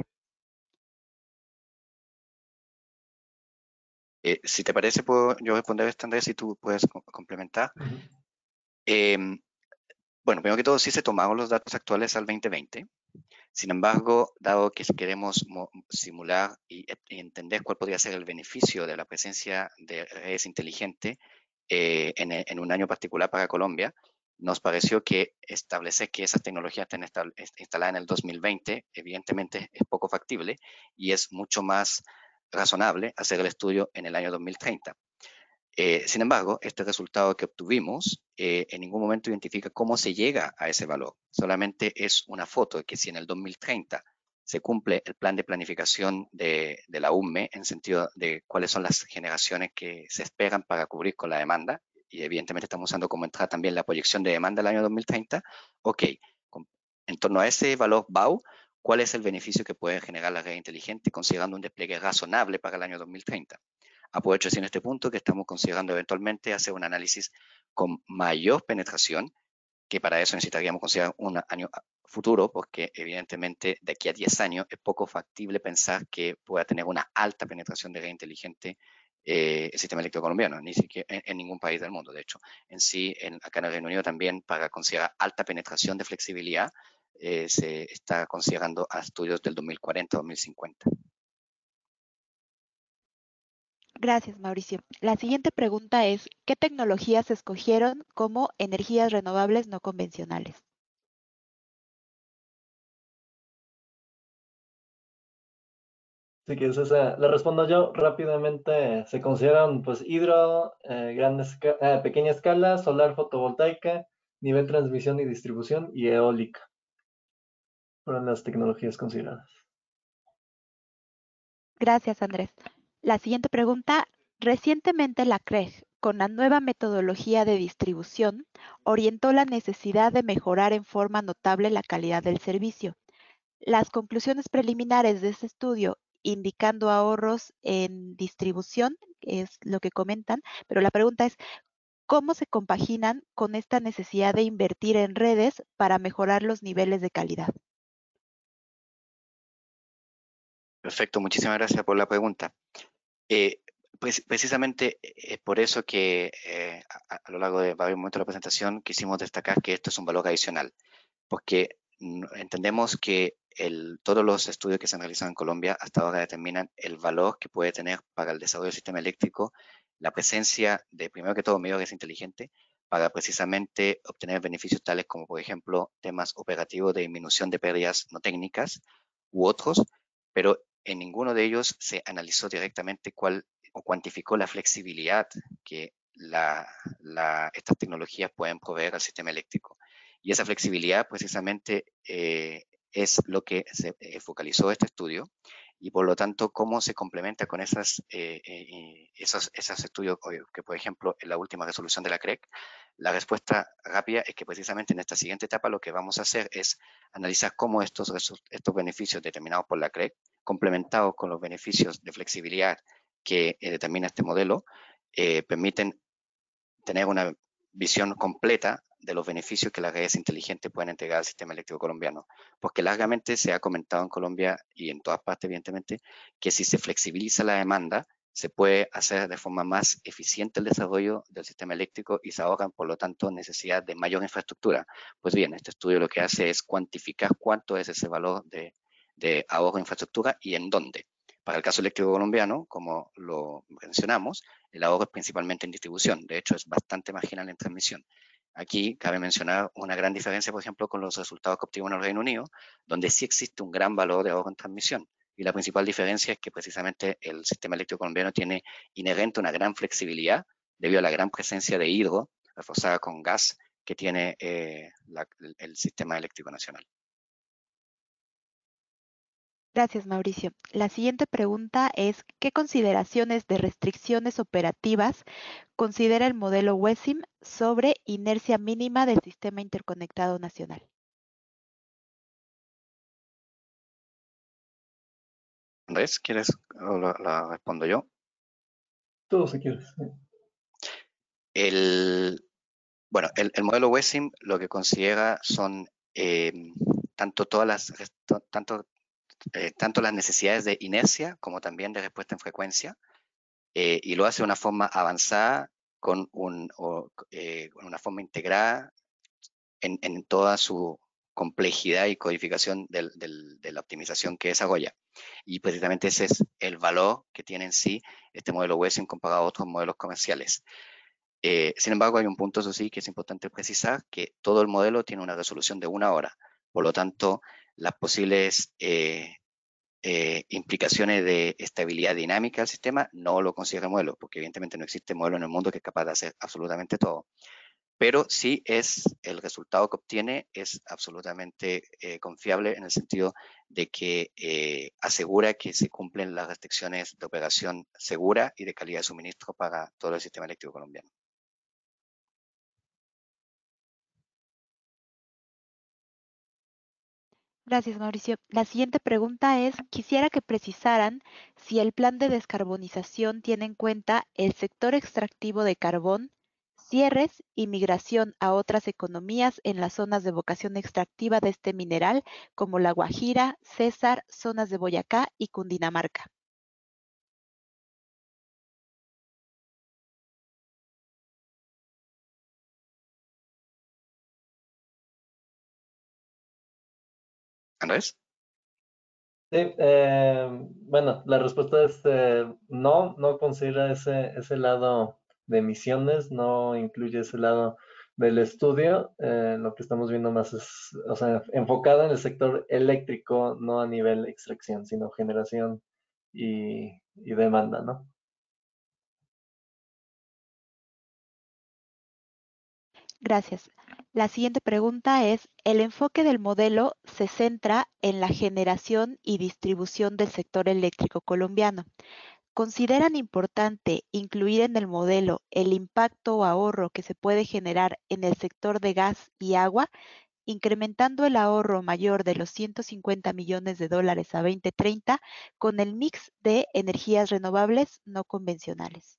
Eh, si te parece, puedo yo responder esto, Andrés, y tú puedes complementar. Uh-huh. eh, bueno, primero que todo, sí se tomaron los datos actuales al veinte veinte. Sin embargo, dado que queremos simular y, y entender cuál podría ser el beneficio de la presencia de redes inteligentes eh, en, en un año particular para Colombia, nos pareció que establecer que esas tecnologías estén instaladas en el dos mil veinte, evidentemente es poco factible y es mucho más razonable hacer el estudio en el año dos mil treinta. Eh, sin embargo, este resultado que obtuvimos eh, en ningún momento identifica cómo se llega a ese valor. Solamente es una foto de que si en el dos mil treinta se cumple el plan de planificación de, de la U M E en sentido de cuáles son las generaciones que se esperan para cubrir con la demanda, y evidentemente estamos usando como entrada también la proyección de demanda del año dos mil treinta, ok, en torno a ese valor B A U, ¿cuál es el beneficio que puede generar la red inteligente considerando un despliegue razonable para el año dos mil treinta? Aprovecho así en este punto que estamos considerando eventualmente hacer un análisis con mayor penetración, que para eso necesitaríamos considerar un año futuro, porque evidentemente de aquí a diez años es poco factible pensar que pueda tener una alta penetración de red inteligente eh, el sistema eléctrico colombiano, ni siquiera en, en ningún país del mundo. De hecho, en sí, en, acá en el Reino Unido también, para considerar alta penetración de flexibilidad, eh, se está considerando a estudios del dos mil cuarenta a dos mil cincuenta. Gracias, Mauricio. La siguiente pregunta es, ¿qué tecnologías se escogieron como energías renovables no convencionales? Sí, que es esa, la respondo yo rápidamente. Se consideran pues hidro, eh, grandes, eh, pequeña escala, solar fotovoltaica, nivel transmisión y distribución y eólica. Fueron las tecnologías consideradas. Gracias, Andrés. La siguiente pregunta, recientemente la C R E G, con la nueva metodología de distribución, orientó la necesidad de mejorar en forma notable la calidad del servicio. Las conclusiones preliminares de este estudio indicando ahorros en distribución, es lo que comentan, pero la pregunta es, ¿cómo se compaginan con esta necesidad de invertir en redes para mejorar los niveles de calidad? Perfecto, muchísimas gracias por la pregunta. Eh, precisamente es por eso que eh, a, a lo largo de varios momentos de la presentación quisimos destacar que esto es un valor adicional, porque entendemos que el, todos los estudios que se han realizado en Colombia hasta ahora determinan el valor que puede tener para el desarrollo del sistema eléctrico la presencia de, primero que todo, medidores inteligentes para precisamente obtener beneficios tales como, por ejemplo, temas operativos de disminución de pérdidas no técnicas u otros, pero en ninguno de ellos se analizó directamente cuál o cuantificó la flexibilidad que la, la, estas tecnologías pueden proveer al sistema eléctrico. Y esa flexibilidad precisamente eh, es lo que se eh, focalizó este estudio y por lo tanto cómo se complementa con esas, eh, eh, esos, esos estudios que por ejemplo en la última resolución de la C R E C, la respuesta rápida es que precisamente en esta siguiente etapa lo que vamos a hacer es analizar cómo estos, estos beneficios determinados por la C R E C, complementados con los beneficios de flexibilidad que eh, determina este modelo, eh, permiten tener una visión completa de los beneficios que las redes inteligentes pueden entregar al sistema eléctrico colombiano. Porque largamente se ha comentado en Colombia y en todas partes, evidentemente, que si se flexibiliza la demanda, se puede hacer de forma más eficiente el desarrollo del sistema eléctrico y se ahorran, por lo tanto, necesidad de mayor infraestructura. Pues bien, este estudio lo que hace es cuantificar cuánto es ese valor de, de ahorro de infraestructura y en dónde. Para el caso eléctrico colombiano, como lo mencionamos, el ahorro es principalmente en distribución. De hecho, es bastante marginal en transmisión. Aquí cabe mencionar una gran diferencia, por ejemplo, con los resultados que obtuvimos en el Reino Unido, donde sí existe un gran valor de ahorro en transmisión. Y la principal diferencia es que precisamente el sistema eléctrico colombiano tiene inherente una gran flexibilidad debido a la gran presencia de hidro reforzada con gas que tiene eh, la, el sistema eléctrico nacional. Gracias, Mauricio. La siguiente pregunta es, ¿qué consideraciones de restricciones operativas considera el modelo WESIM sobre inercia mínima del sistema interconectado nacional? Andrés, ¿quieres o la, la respondo yo? Tú, si quieres. El, bueno, el, el modelo WESIM lo que considera son eh, tanto todas las tanto Eh, tanto las necesidades de inercia como también de respuesta en frecuencia, eh, y lo hace de una forma avanzada con, un, o, eh, con una forma integrada en, en, toda su complejidad y codificación del, del, de la optimización que desarrolla. Y precisamente ese es el valor que tiene en sí este modelo WESIM comparado a otros modelos comerciales. Eh, sin embargo, hay un punto, eso sí, que es importante precisar, que todo el modelo tiene una resolución de una hora. Por lo tanto, las posibles eh, Eh, implicaciones de estabilidad dinámica del sistema, no lo considera modelo, porque evidentemente no existe modelo en el mundo que es capaz de hacer absolutamente todo. Pero sí es, el resultado que obtiene es absolutamente eh, confiable en el sentido de que eh, asegura que se cumplen las restricciones de operación segura y de calidad de suministro para todo el sistema eléctrico colombiano. Gracias, Mauricio. La siguiente pregunta es, quisiera que precisaran si el plan de descarbonización tiene en cuenta el sector extractivo de carbón, cierres y migración a otras economías en las zonas de vocación extractiva de este mineral, como La Guajira, César, zonas de Boyacá y Cundinamarca. Andrés. Sí, eh, bueno, la respuesta es eh, no, no considera ese, ese lado de emisiones, no incluye ese lado del estudio. Eh, lo que estamos viendo más es, o sea, enfocado en el sector eléctrico, no a nivel extracción, sino generación y, y demanda, ¿no? Gracias. La siguiente pregunta es, el enfoque del modelo se centra en la generación y distribución del sector eléctrico colombiano. ¿Consideran importante incluir en el modelo el impacto o ahorro que se puede generar en el sector de gas y agua, incrementando el ahorro mayor de los ciento cincuenta millones de dólares a veinte treinta con el mix de energías renovables no convencionales?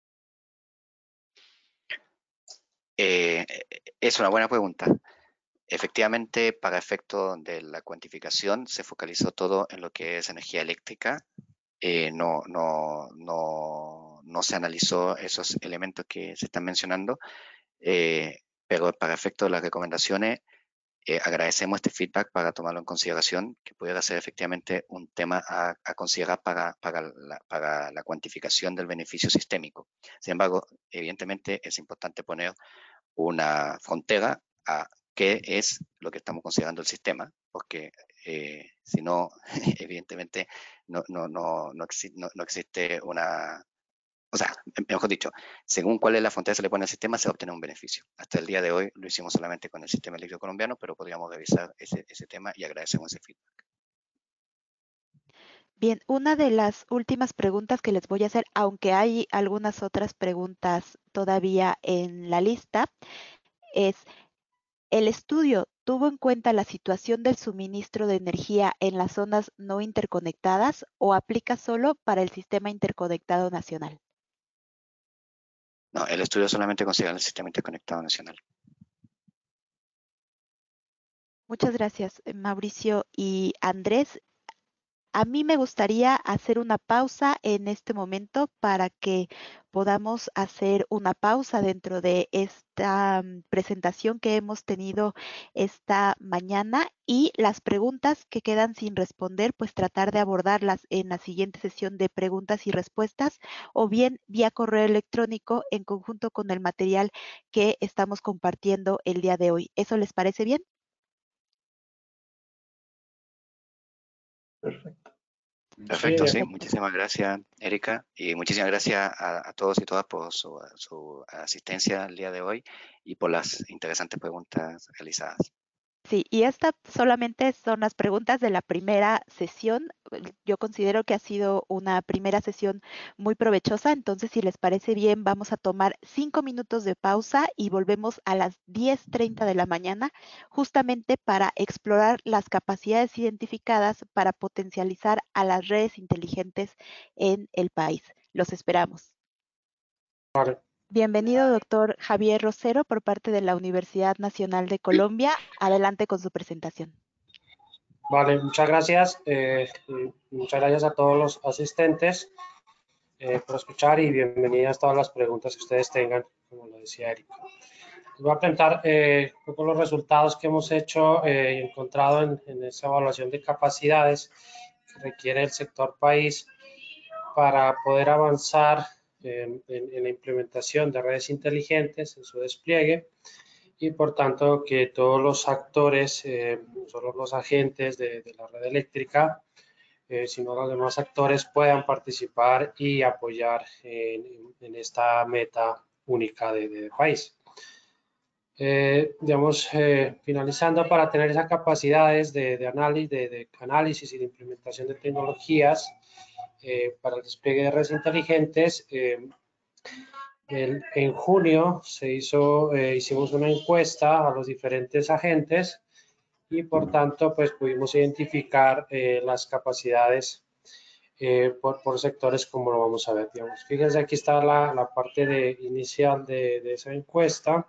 Eh, es una buena pregunta. Efectivamente, para efecto de la cuantificación, se focalizó todo en lo que es energía eléctrica. Eh, no, no, no, no se analizó esos elementos que se están mencionando, eh, pero para efecto de las recomendaciones, eh, agradecemos este feedback para tomarlo en consideración, que pudiera ser efectivamente un tema a, a considerar para, para, la, para la cuantificación del beneficio sistémico. Sin embargo, evidentemente es importante poner una frontera a qué es lo que estamos considerando el sistema, porque eh, si no, evidentemente no, no, no, no, exi no, no existe una... O sea, mejor dicho, según cuál es la frontera que se le pone al sistema, se obtiene un beneficio. Hasta el día de hoy lo hicimos solamente con el sistema eléctrico colombiano, pero podríamos revisar ese, ese tema y agradecemos ese feedback. Bien, una de las últimas preguntas que les voy a hacer, aunque hay algunas otras preguntas todavía en la lista, es, ¿el estudio tuvo en cuenta la situación del suministro de energía en las zonas no interconectadas o aplica solo para el sistema interconectado nacional? No, el estudio solamente considera el sistema interconectado nacional. Muchas gracias, Mauricio y Andrés. A mí me gustaría hacer una pausa en este momento para que podamos hacer una pausa dentro de esta mm, presentación que hemos tenido esta mañana y las preguntas que quedan sin responder, pues tratar de abordarlas en la siguiente sesión de preguntas y respuestas o bien vía correo electrónico en conjunto con el material que estamos compartiendo el día de hoy. ¿Eso les parece bien? Perfecto. Perfecto, Sí, sí. Muchísimas gracias, Erika, y muchísimas gracias a, a todos y todas por su, su asistencia el día de hoy y por las interesantes preguntas realizadas. Sí, y estas solamente son las preguntas de la primera sesión. Yo considero que ha sido una primera sesión muy provechosa, entonces si les parece bien, vamos a tomar cinco minutos de pausa y volvemos a las diez treinta de la mañana, justamente para explorar las capacidades identificadas para potencializar a las redes inteligentes en el país. Los esperamos. Vale. Bienvenido, doctor Javier Rosero, por parte de la Universidad Nacional de Colombia. Adelante con su presentación. Vale, muchas gracias. Eh, muchas gracias a todos los asistentes eh, por escuchar y bienvenidas todas las preguntas que ustedes tengan, como lo decía Erika. Les voy a presentar eh, un poco los resultados que hemos hecho eh, y encontrado en, en esa evaluación de capacidades que requiere el sector país para poder avanzar en, en, en la implementación de redes inteligentes, en su despliegue, y por tanto que todos los actores, eh, no solo los agentes de, de la red eléctrica, eh, sino los demás actores puedan participar y apoyar en, en esta meta única de, de país. Eh, digamos, eh, finalizando, para tener esas capacidades de, de, análisis, de, de análisis y de implementación de tecnologías eh, para el despliegue de redes inteligentes, eh, el, en junio se hizo, eh, hicimos una encuesta a los diferentes agentes y por tanto pues pudimos identificar eh, las capacidades eh, por, por sectores, como lo vamos a ver. Digamos. Fíjense, aquí está la, la parte de, inicial de, de esa encuesta.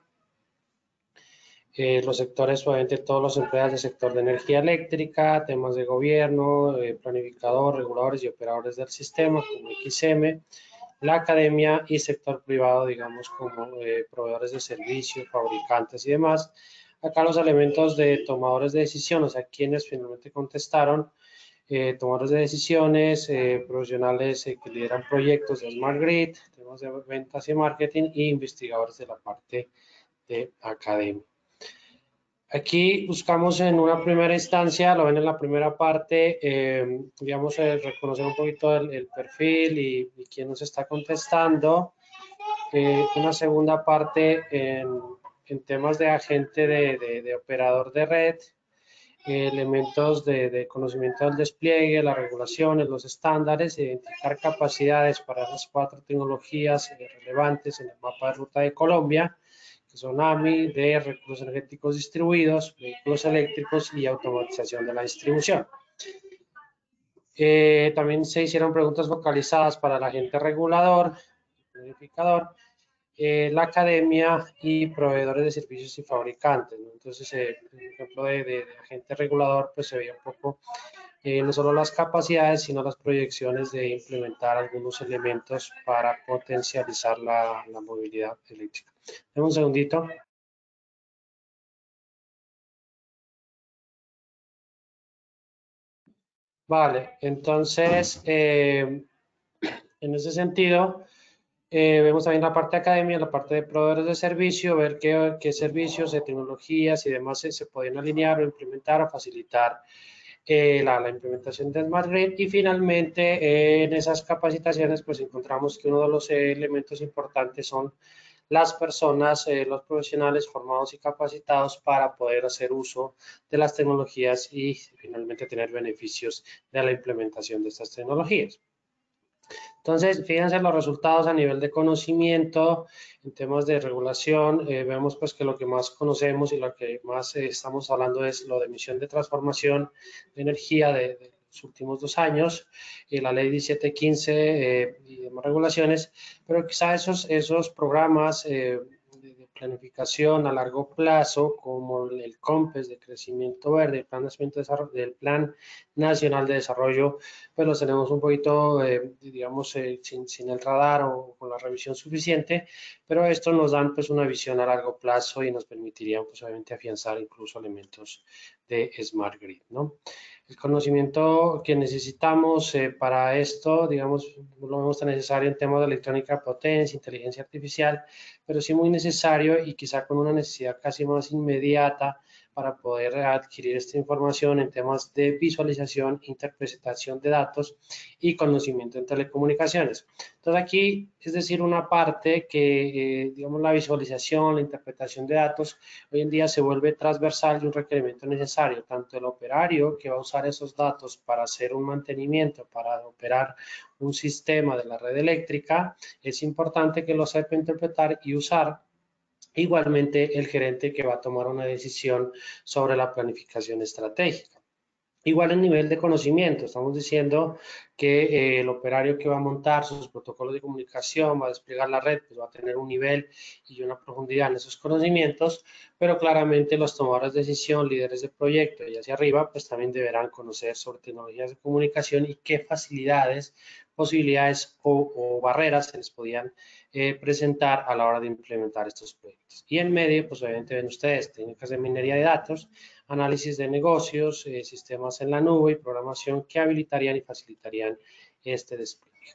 Eh, los sectores, obviamente, todos los empleados del sector de energía eléctrica, temas de gobierno, eh, planificador, reguladores y operadores del sistema, como X M, la academia y sector privado, digamos, como eh, proveedores de servicios, fabricantes y demás. Acá los elementos de tomadores de decisión, o sea, quienes finalmente contestaron, eh, tomadores de decisiones, eh, profesionales eh, que lideran proyectos de Smart Grid, temas de ventas y marketing, e investigadores de la parte de academia. Aquí buscamos en una primera instancia, lo ven en la primera parte, eh, digamos, eh, reconocer un poquito el, el perfil y, y quién nos está contestando. Eh, una segunda parte en, en temas de agente de, de, de operador de red, eh, elementos de, de conocimiento del despliegue, las regulaciones, los estándares, identificar capacidades para esas cuatro tecnologías eh, relevantes en el mapa de ruta de Colombia, que son A M I, de recursos energéticos distribuidos, vehículos eléctricos y automatización de la distribución. Eh, también se hicieron preguntas focalizadas para el agente regulador, planificador, eh, la academia y proveedores de servicios y fabricantes, ¿no? Entonces, eh, por ejemplo, de, de, de agente regulador, pues se veía un poco eh, no solo las capacidades, sino las proyecciones de implementar algunos elementos para potencializar la, la movilidad eléctrica. Dame un segundito. Vale, entonces, eh, en ese sentido, eh, vemos también la parte de academia, la parte de proveedores de servicio, ver qué, qué servicios, de tecnologías y demás se, se pueden alinear o implementar o facilitar eh, la, la implementación de Smart Grid. Y finalmente, eh, en esas capacitaciones, pues encontramos que uno de los eh, elementos importantes son las personas, eh, los profesionales formados y capacitados para poder hacer uso de las tecnologías y finalmente tener beneficios de la implementación de estas tecnologías. Entonces, fíjense los resultados a nivel de conocimiento, en temas de regulación, eh, vemos pues que lo que más conocemos y lo que más eh, estamos hablando es lo de emisión de transformación de energía de, de los últimos dos años, y la ley diecisiete quince eh, y demás regulaciones, pero quizá esos, esos programas eh, de planificación a largo plazo, como el COMPES de crecimiento verde, el Plan, de Desarrollo, del Plan Nacional de Desarrollo, pues los tenemos un poquito, eh, digamos, eh, sin, sin el radar o con la revisión suficiente, pero estos nos dan pues una visión a largo plazo y nos permitirían pues obviamente afianzar incluso elementos de Smart Grid, ¿no? El conocimiento que necesitamos eh, para esto, digamos, no lo vemos tan necesario en temas de electrónica, potencia, inteligencia artificial, pero sí muy necesario y quizá con una necesidad casi más inmediata para poder adquirir esta información en temas de visualización, interpretación de datos y conocimiento en telecomunicaciones. Entonces aquí, es decir, una parte que, eh, digamos, la visualización, la interpretación de datos, hoy en día se vuelve transversal y un requerimiento necesario, tanto el operario que va a usar esos datos para hacer un mantenimiento, para operar un sistema de la red eléctrica, es importante que lo sepa interpretar y usar. Igualmente, el gerente que va a tomar una decisión sobre la planificación estratégica. Igual en nivel de conocimiento, estamos diciendo que eh, el operario que va a montar sus protocolos de comunicación, va a desplegar la red, pues va a tener un nivel y una profundidad en esos conocimientos, pero claramente los tomadores de decisión, líderes de proyecto y hacia arriba, pues también deberán conocer sobre tecnologías de comunicación y qué facilidades, posibilidades o, o barreras se les podían eh, presentar a la hora de implementar estos proyectos. Y en medio, pues obviamente ven ustedes técnicas de minería de datos, análisis de negocios, eh, sistemas en la nube y programación que habilitarían y facilitarían este despliegue.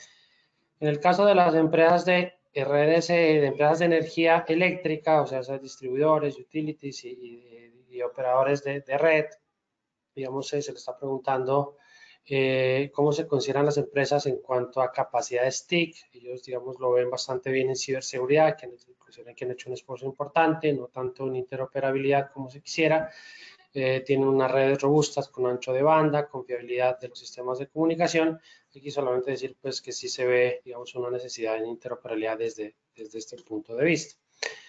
En el caso de las empresas de redes, eh, de empresas de energía eléctrica, o sea, esos distribuidores, utilities y, y, y operadores de, de red, digamos, eh, se le está preguntando eh, cómo se consideran las empresas en cuanto a capacidad de S T I C. Ellos, digamos, lo ven bastante bien en ciberseguridad, que, que han hecho un esfuerzo importante, no tanto en interoperabilidad como se quisiera. Eh, tienen unas redes robustas con ancho de banda, confiabilidad de los sistemas de comunicación. Aquí solamente decir pues que sí se ve, digamos, una necesidad en interoperabilidad desde, desde este punto de vista.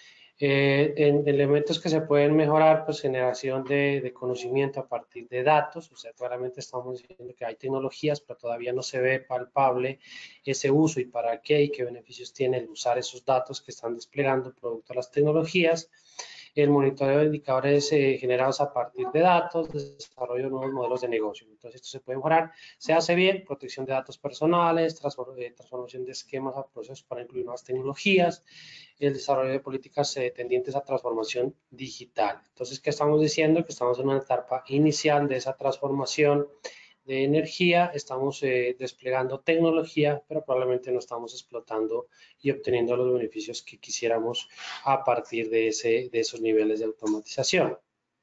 Eh, en elementos que se pueden mejorar, pues generación de, de conocimiento a partir de datos, o sea, claramente estamos diciendo que hay tecnologías, pero todavía no se ve palpable ese uso y para qué y qué beneficios tiene el usar esos datos que están desplegando producto de las tecnologías. El monitoreo de indicadores eh, generados a partir de datos, desarrollo de nuevos modelos de negocio. Entonces, esto se puede mejorar. Se hace bien, protección de datos personales, transformación de esquemas a procesos para incluir nuevas tecnologías, el desarrollo de políticas eh, tendientes a transformación digital. Entonces, ¿qué estamos diciendo? Que estamos en una etapa inicial de esa transformación de energía, estamos eh, desplegando tecnología, pero probablemente no estamos explotando y obteniendo los beneficios que quisiéramos a partir de, ese, de esos niveles de automatización.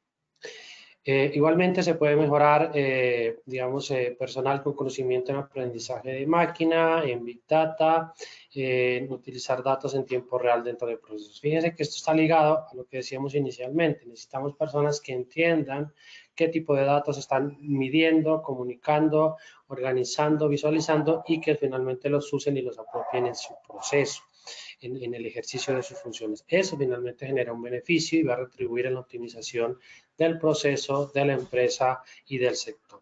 Eh, igualmente se puede mejorar, eh, digamos, eh, personal con conocimiento en aprendizaje de máquina, en Big Data, eh, en utilizar datos en tiempo real dentro de procesos. Fíjense que esto está ligado a lo que decíamos inicialmente. Necesitamos personas que entiendan qué tipo de datos están midiendo, comunicando, organizando, visualizando y que finalmente los usen y los apropien en su proceso. En, en el ejercicio de sus funciones. Eso finalmente genera un beneficio y va a retribuir en la optimización del proceso, de la empresa y del sector.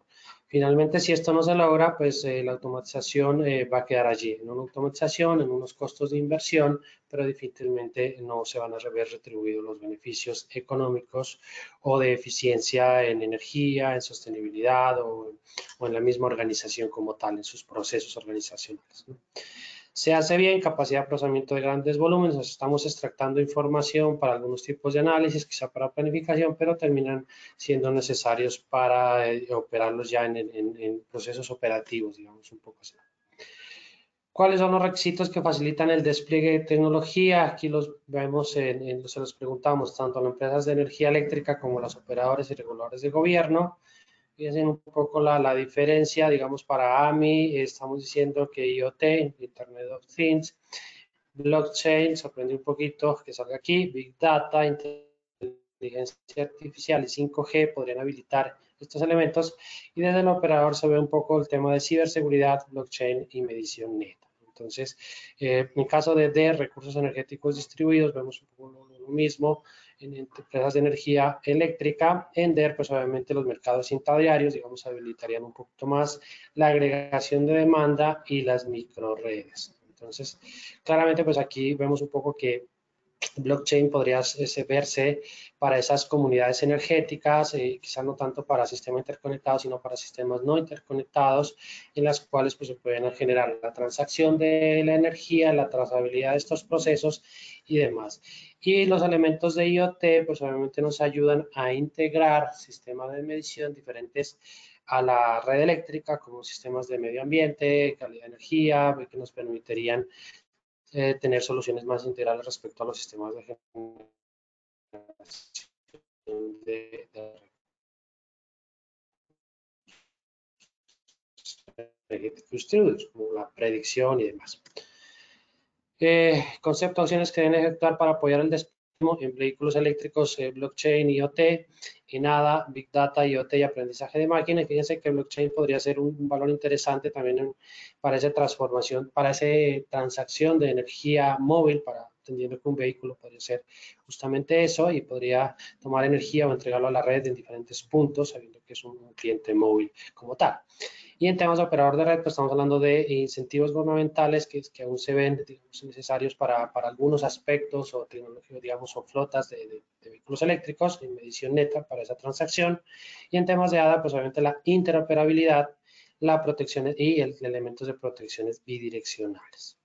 Finalmente, si esto no se logra, pues eh, la automatización eh, va a quedar allí, en una automatización, en unos costos de inversión, pero difícilmente no se van a ver retribuidos los beneficios económicos o de eficiencia en energía, en sostenibilidad o, o en la misma organización como tal, en sus procesos organizacionales, ¿no? Se hace bien capacidad de procesamiento de grandes volúmenes, estamos extractando información para algunos tipos de análisis, quizá para planificación, pero terminan siendo necesarios para eh, operarlos ya en, en, en procesos operativos, digamos, un poco así. ¿Cuáles son los requisitos que facilitan el despliegue de tecnología? Aquí los vemos, en, en, se los preguntamos tanto a las empresas de energía eléctrica como a los operadores y reguladores de gobierno. Fíjense un poco la, la diferencia, digamos, para A M I, estamos diciendo que I O T, Internet of Things, blockchain, sorprende un poquito que salga aquí, Big Data, inteligencia artificial y cinco G podrían habilitar estos elementos, y desde el operador se ve un poco el tema de ciberseguridad, blockchain y medición neta. Entonces, eh, en caso de, de recursos energéticos distribuidos, vemos un poco lo, lo mismo en empresas de energía eléctrica. En D E R, pues obviamente los mercados intradiarios, digamos, habilitarían un poquito más la agregación de demanda y las microredes. Entonces, claramente, pues aquí vemos un poco que blockchain podría verse para esas comunidades energéticas, eh, quizá no tanto para sistemas interconectados, sino para sistemas no interconectados, en las cuales pues, se pueden generar la transacción de la energía, la trazabilidad de estos procesos y demás. Y los elementos de I O T, pues obviamente nos ayudan a integrar sistemas de medición diferentes a la red eléctrica, como sistemas de medio ambiente, calidad de energía, que nos permitirían Eh, tener soluciones más integrales respecto a los sistemas de generación de, de distribuidos, como la predicción y demás. Eh, concepto, acciones que deben ejecutar para apoyar el despliegue en vehículos eléctricos, eh, blockchain, I O T, y nada, Big Data, I O T y aprendizaje de máquina. Y fíjense que blockchain podría ser un, un valor interesante también en, para esa transformación, para esa transacción de energía móvil, para entendiendo que un vehículo podría ser justamente eso y podría tomar energía o entregarlo a la red en diferentes puntos, sabiendo que es un, un cliente móvil como tal. Y en temas de operador de red, pues estamos hablando de incentivos gubernamentales que, que aún se ven, digamos, necesarios para, para algunos aspectos o tecnologías, digamos, o flotas de, de, de vehículos eléctricos en medición neta para esa transacción. Y en temas de A D A, pues obviamente la interoperabilidad, la protección y el, elementos de protecciones bidireccionales.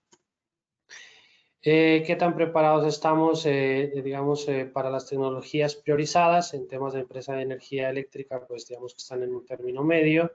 Eh, ¿Qué tan preparados estamos, eh, digamos, eh, para las tecnologías priorizadas en temas de empresa de energía eléctrica? Pues digamos que están en un término medio.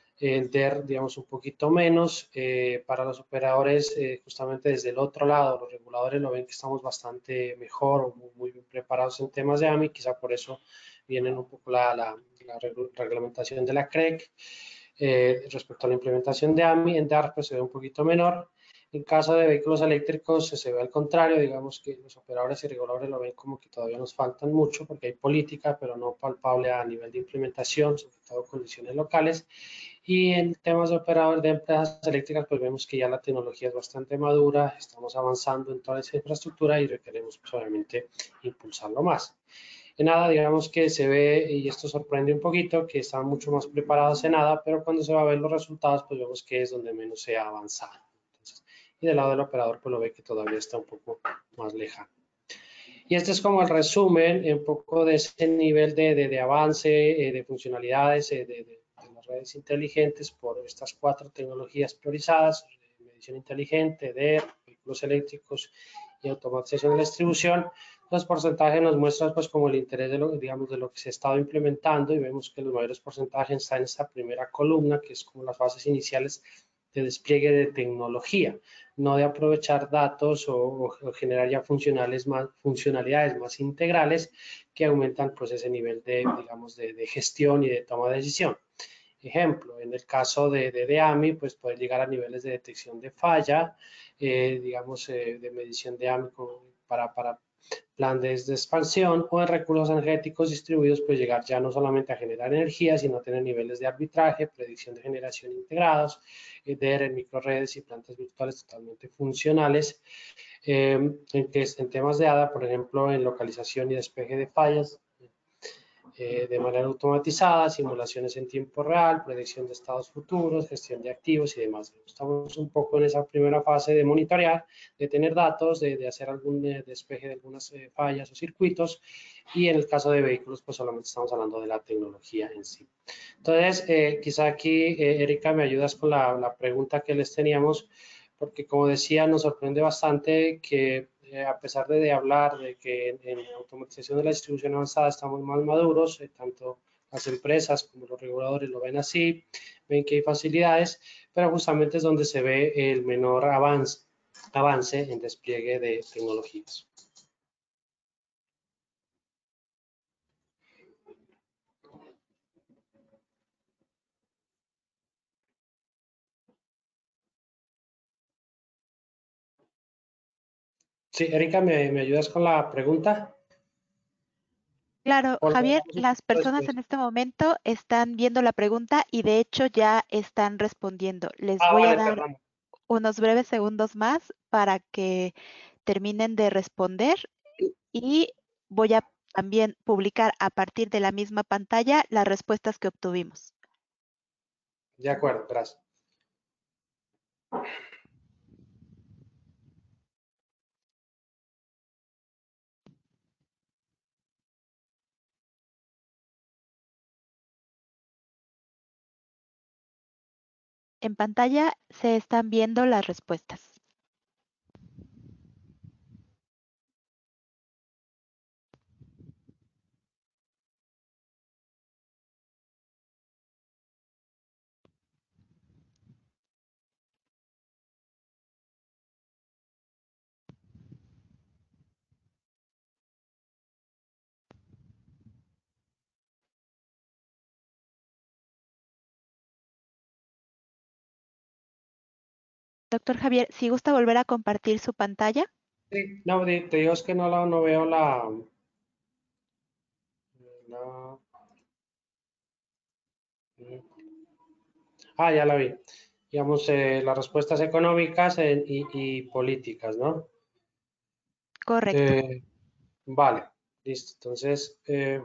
En D E R, digamos, un poquito menos. Eh, para los operadores, eh, justamente desde el otro lado, los reguladores lo ven que estamos bastante mejor o muy, muy bien preparados en temas de A M I, quizá por eso vienen un poco la, la, la reglamentación de la C R E C. Eh, respecto a la implementación de A M I, en D E R pues se ve un poquito menor. En caso de vehículos eléctricos se ve al contrario, digamos que los operadores y reguladores lo ven como que todavía nos faltan mucho porque hay política, pero no palpable a nivel de implementación, sobre todo condiciones locales. Y en temas de operador de empresas eléctricas, pues vemos que ya la tecnología es bastante madura, estamos avanzando en toda esa infraestructura y requeremos pues, obviamente impulsarlo más. En nada, digamos que se ve, y esto sorprende un poquito, que están mucho más preparados en nada, pero cuando se va a ver los resultados, pues vemos que es donde menos se ha avanzado. Entonces, y del lado del operador, pues lo ve que todavía está un poco más lejano. Y este es como el resumen, un poco de ese nivel de, de, de avance, eh, de funcionalidades, eh, de, de de las redes inteligentes por estas cuatro tecnologías priorizadas, medición inteligente, D E R, vehículos eléctricos y automatización de la distribución. Los porcentajes nos muestran pues como el interés de lo, digamos, de lo que se ha estado implementando y vemos que los mayores porcentajes están en esta primera columna, que es como las fases iniciales de despliegue de tecnología, no de aprovechar datos o, o, o generar ya funcionales más, funcionalidades más integrales que aumentan pues ese nivel de, digamos, de, de gestión y de toma de decisión. Ejemplo, en el caso de, de, de A M I, pues puede llegar a niveles de detección de falla, eh, digamos, eh, de medición de A M I con, para, para planes de expansión, o en recursos energéticos distribuidos, pues llegar ya no solamente a generar energía, sino a tener niveles de arbitraje, predicción de generación integrados, eh, D E R en microredes y plantas virtuales totalmente funcionales. Eh, en, que, en temas de A D A, por ejemplo, en localización y despeje de fallas, eh, de manera automatizada, simulaciones en tiempo real, predicción de estados futuros, gestión de activos y demás. Estamos un poco en esa primera fase de monitorear, de tener datos, de, de hacer algún eh, despeje de algunas eh, fallas o circuitos, y en el caso de vehículos, pues solamente estamos hablando de la tecnología en sí. Entonces, eh, quizá aquí, eh, Erika, me ayudas con la, la pregunta que les teníamos, porque como decía, nos sorprende bastante que eh, a pesar de, de hablar de que en, en automatización de la distribución avanzada estamos más maduros, eh, tanto las empresas como los reguladores lo ven así, ven que hay facilidades, pero justamente es donde se ve el menor avance, avance en despliegue de tecnologías. Sí, Erika, ¿me, me ayudas con la pregunta? Claro, Javier, las personas en este momento están viendo la pregunta y de hecho ya están respondiendo. Les Ah, voy vale, a dar perdón. unos breves segundos más para que terminen de responder y voy a también publicar a partir de la misma pantalla las respuestas que obtuvimos. De acuerdo, gracias. En pantalla se están viendo las respuestas. Doctor Javier, si gusta volver a compartir su pantalla. Sí, no, te digo es que no, la, no veo la, la... Ah, ya la vi. Digamos, eh, las respuestas económicas eh, y, y políticas, ¿no? Correcto. Eh, vale, listo. Entonces, eh,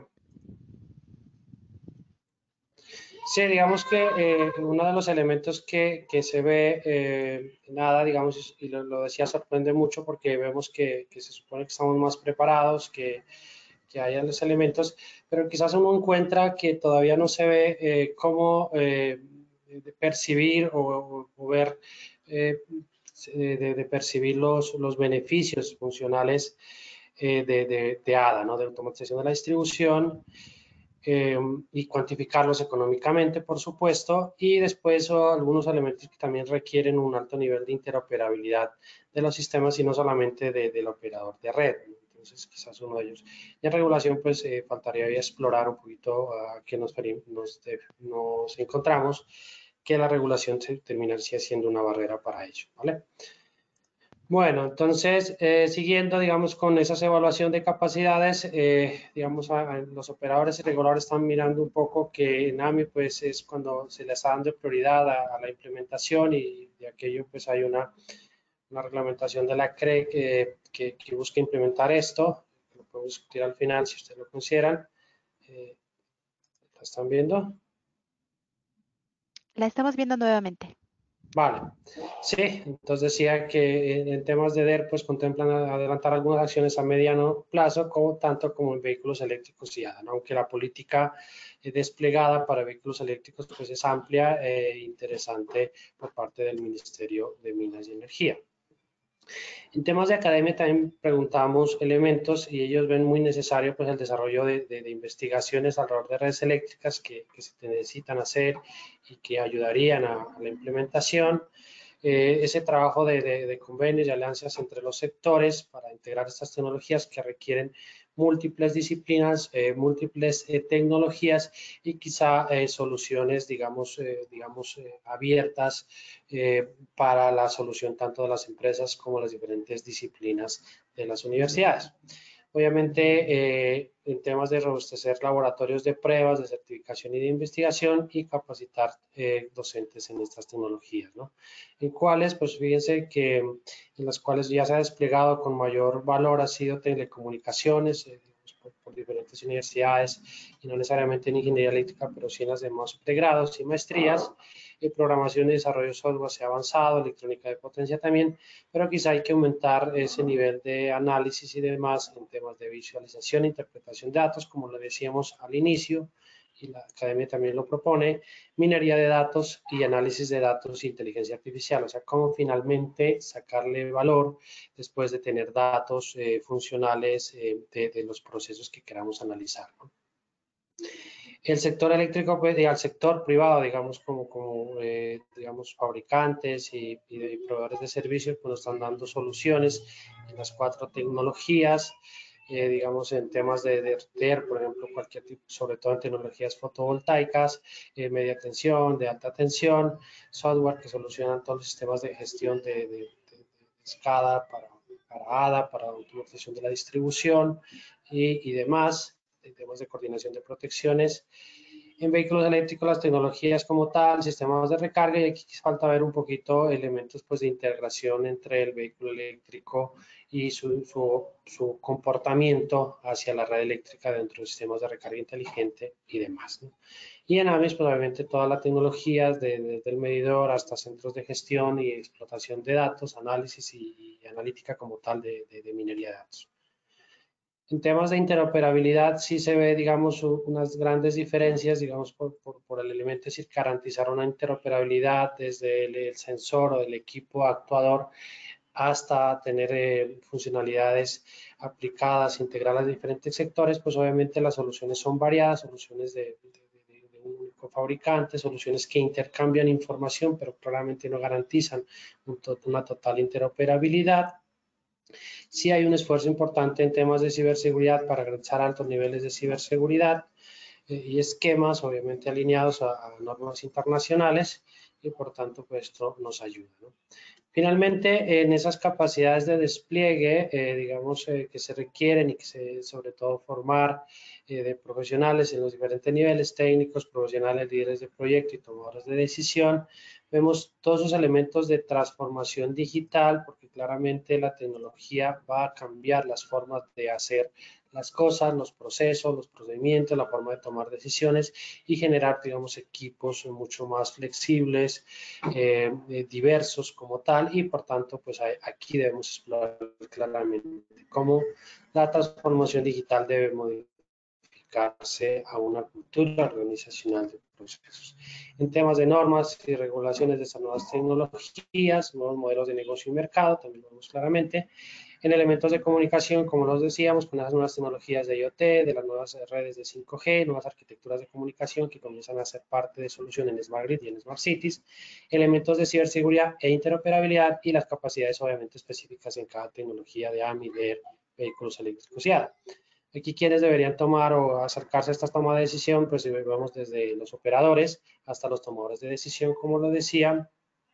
sí, digamos que eh, uno de los elementos que, que se ve, eh, nada, digamos, y lo, lo decía, sorprende mucho porque vemos que, que se supone que estamos más preparados, que, que hay los elementos, pero quizás uno encuentra que todavía no se ve eh, cómo eh, de percibir o, o ver, eh, de, de, percibir los, los beneficios funcionales eh, de, de, de A D A, ¿no? De automatización de la distribución. Eh, y cuantificarlos económicamente, por supuesto, y después oh, algunos elementos que también requieren un alto nivel de interoperabilidad de los sistemas y no solamente de, del operador de red. Entonces, quizás uno de ellos. Y en regulación, pues, eh, faltaría explorar un poquito a uh, qué nos, nos, nos encontramos, que la regulación se terminaría siendo una barrera para ello, ¿vale? Bueno, entonces, eh, siguiendo, digamos, con esa evaluación de capacidades, eh, digamos, a, a los operadores y reguladores están mirando un poco que en A M I, pues, es cuando se les está dando prioridad a, a la implementación y de aquello, pues, hay una, una reglamentación de la C R E que, que, que busca implementar esto. Lo podemos discutir al final, si ustedes lo consideran. Eh, ¿La están viendo? La estamos viendo nuevamente. Vale, sí, entonces decía que en temas de D E R pues contemplan adelantar algunas acciones a mediano plazo, como, tanto como en vehículos eléctricos y A D A, ¿no? Aunque la política eh, desplegada para vehículos eléctricos pues es amplia e interesante por parte del Ministerio de Minas y Energía. En temas de academia también preguntamos elementos y ellos ven muy necesario pues el desarrollo de, de, de investigaciones alrededor de redes eléctricas que, que se necesitan hacer y que ayudarían a, a la implementación. Eh, ese trabajo de, de, de convenios y alianzas entre los sectores para integrar estas tecnologías que requieren múltiples disciplinas, eh, múltiples eh, tecnologías y quizá eh, soluciones, digamos, eh, digamos eh, abiertas eh, para la solución tanto de las empresas como las diferentes disciplinas de las universidades. Obviamente, eh, en temas de robustecer laboratorios de pruebas, de certificación y de investigación y capacitar eh, docentes en estas tecnologías, ¿no? En cuales, pues fíjense que en las cuales ya se ha desplegado con mayor valor ha sido telecomunicaciones, eh, por, por diferentes universidades, y no necesariamente en ingeniería eléctrica, pero sí en las demás pregrados y maestrías. En programación y desarrollo de software se ha avanzado, electrónica de potencia también, pero quizá hay que aumentar ese nivel de análisis y demás en temas de visualización e interpretación de datos, como lo decíamos al inicio, y la academia también lo propone, minería de datos y análisis de datos e inteligencia artificial, o sea, cómo finalmente sacarle valor después de tener datos eh, funcionales eh, de, de los procesos que queramos analizar, ¿no? El sector eléctrico, pues, y al sector privado, digamos, como, como eh, digamos, fabricantes y, y, y proveedores de servicios, pues nos están dando soluciones en las cuatro tecnologías, eh, digamos, en temas de, de R T E R, por ejemplo, cualquier tipo, sobre todo en tecnologías fotovoltaicas, eh, media tensión, de alta tensión, software que solucionan todos los sistemas de gestión de, de, de, de SCADA para, para A D A, para automatización de la distribución y, y demás, en temas de coordinación de protecciones. En vehículos eléctricos, las tecnologías como tal, sistemas de recarga, y aquí falta ver un poquito elementos pues, de integración entre el vehículo eléctrico y su, su, su comportamiento hacia la red eléctrica dentro de sistemas de recarga inteligente y demás, ¿no? Y en A M I S, probablemente todas las tecnologías, de, desde el medidor hasta centros de gestión y explotación de datos, análisis y, y analítica como tal de, de, de minería de datos. En temas de interoperabilidad sí se ve, digamos, unas grandes diferencias, digamos, por, por, por el elemento, es decir, garantizar una interoperabilidad desde el, el sensor o el equipo actuador hasta tener eh, funcionalidades aplicadas, integradas a diferentes sectores, pues obviamente las soluciones son variadas, soluciones de, de, de, de un único fabricante, soluciones que intercambian información, pero claramente no garantizan un, una total interoperabilidad. Sí hay un esfuerzo importante en temas de ciberseguridad para garantizar altos niveles de ciberseguridad eh, y esquemas obviamente alineados a, a normas internacionales, y por tanto pues esto nos ayuda, ¿no? Finalmente, en esas capacidades de despliegue, eh, digamos, eh, que se requieren y que se, sobre todo, formar eh, de profesionales en los diferentes niveles, técnicos, profesionales, líderes de proyecto y tomadores de decisión, vemos todos esos elementos de transformación digital, porque claramente la tecnología va a cambiar las formas de hacer las cosas, los procesos, los procedimientos, la forma de tomar decisiones y generar, digamos, equipos mucho más flexibles, eh, diversos como tal, y por tanto, pues aquí debemos explorar claramente cómo la transformación digital debe modificarse a una cultura organizacional de procesos. En temas de normas y regulaciones de estas nuevas tecnologías, nuevos modelos de negocio y mercado, también lo vemos claramente. En elementos de comunicación, como nos decíamos, con las nuevas tecnologías de IoT, de las nuevas redes de cinco G, nuevas arquitecturas de comunicación que comienzan a ser parte de soluciones en Smart Grid y en Smart Cities, elementos de ciberseguridad e interoperabilidad y las capacidades obviamente específicas en cada tecnología de A M I, D E R, vehículos eléctricos y A D A. Aquí quienes deberían tomar o acercarse a esta toma de decisión, pues vamos desde los operadores hasta los tomadores de decisión, como lo decía,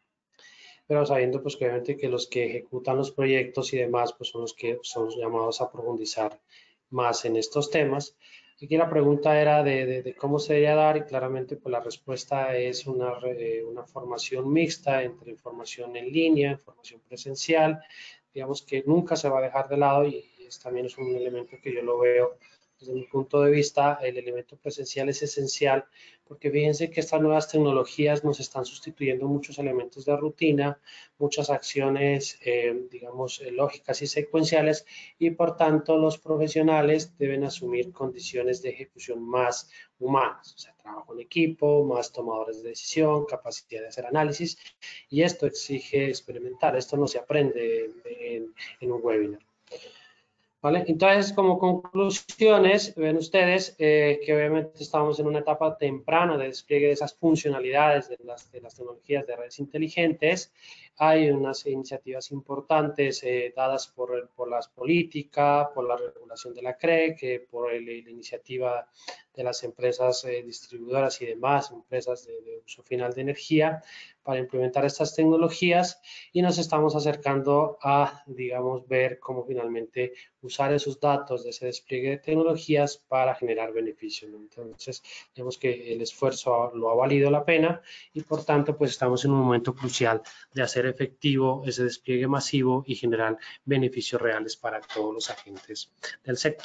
pero sabiendo pues que obviamente que los que ejecutan los proyectos y demás pues son los que son llamados a profundizar más en estos temas. Aquí la pregunta era de, de, de cómo se debería dar, y claramente pues la respuesta es una, eh, una formación mixta entre formación en línea, formación presencial, digamos que nunca se va a dejar de lado, y es, también es un elemento que yo lo veo desde mi punto de vista. El elemento presencial es esencial, porque fíjense que estas nuevas tecnologías nos están sustituyendo muchos elementos de rutina, muchas acciones, eh, digamos, eh, lógicas y secuenciales, y por tanto los profesionales deben asumir condiciones de ejecución más humanas, o sea, trabajo en equipo, más tomadores de decisión, capacidad de hacer análisis, y esto exige experimentar, esto no se aprende en, en un webinar. ¿Vale? Entonces, como conclusiones, ven ustedes eh, que obviamente estamos en una etapa temprana de despliegue de esas funcionalidades de las, de las tecnologías de redes inteligentes. Hay unas iniciativas importantes eh, dadas por, por las políticas, por la regulación de la C R E C, eh, por el, la iniciativa de las empresas eh, distribuidoras y demás, empresas de, de uso final de energía, para implementar estas tecnologías, y nos estamos acercando a, digamos, ver cómo finalmente usar esos datos de ese despliegue de tecnologías para generar beneficios, ¿no? Entonces, digamos que el esfuerzo lo ha valido la pena, y por tanto, pues estamos en un momento crucial de hacer efectivo ese despliegue masivo y generar beneficios reales para todos los agentes del sector.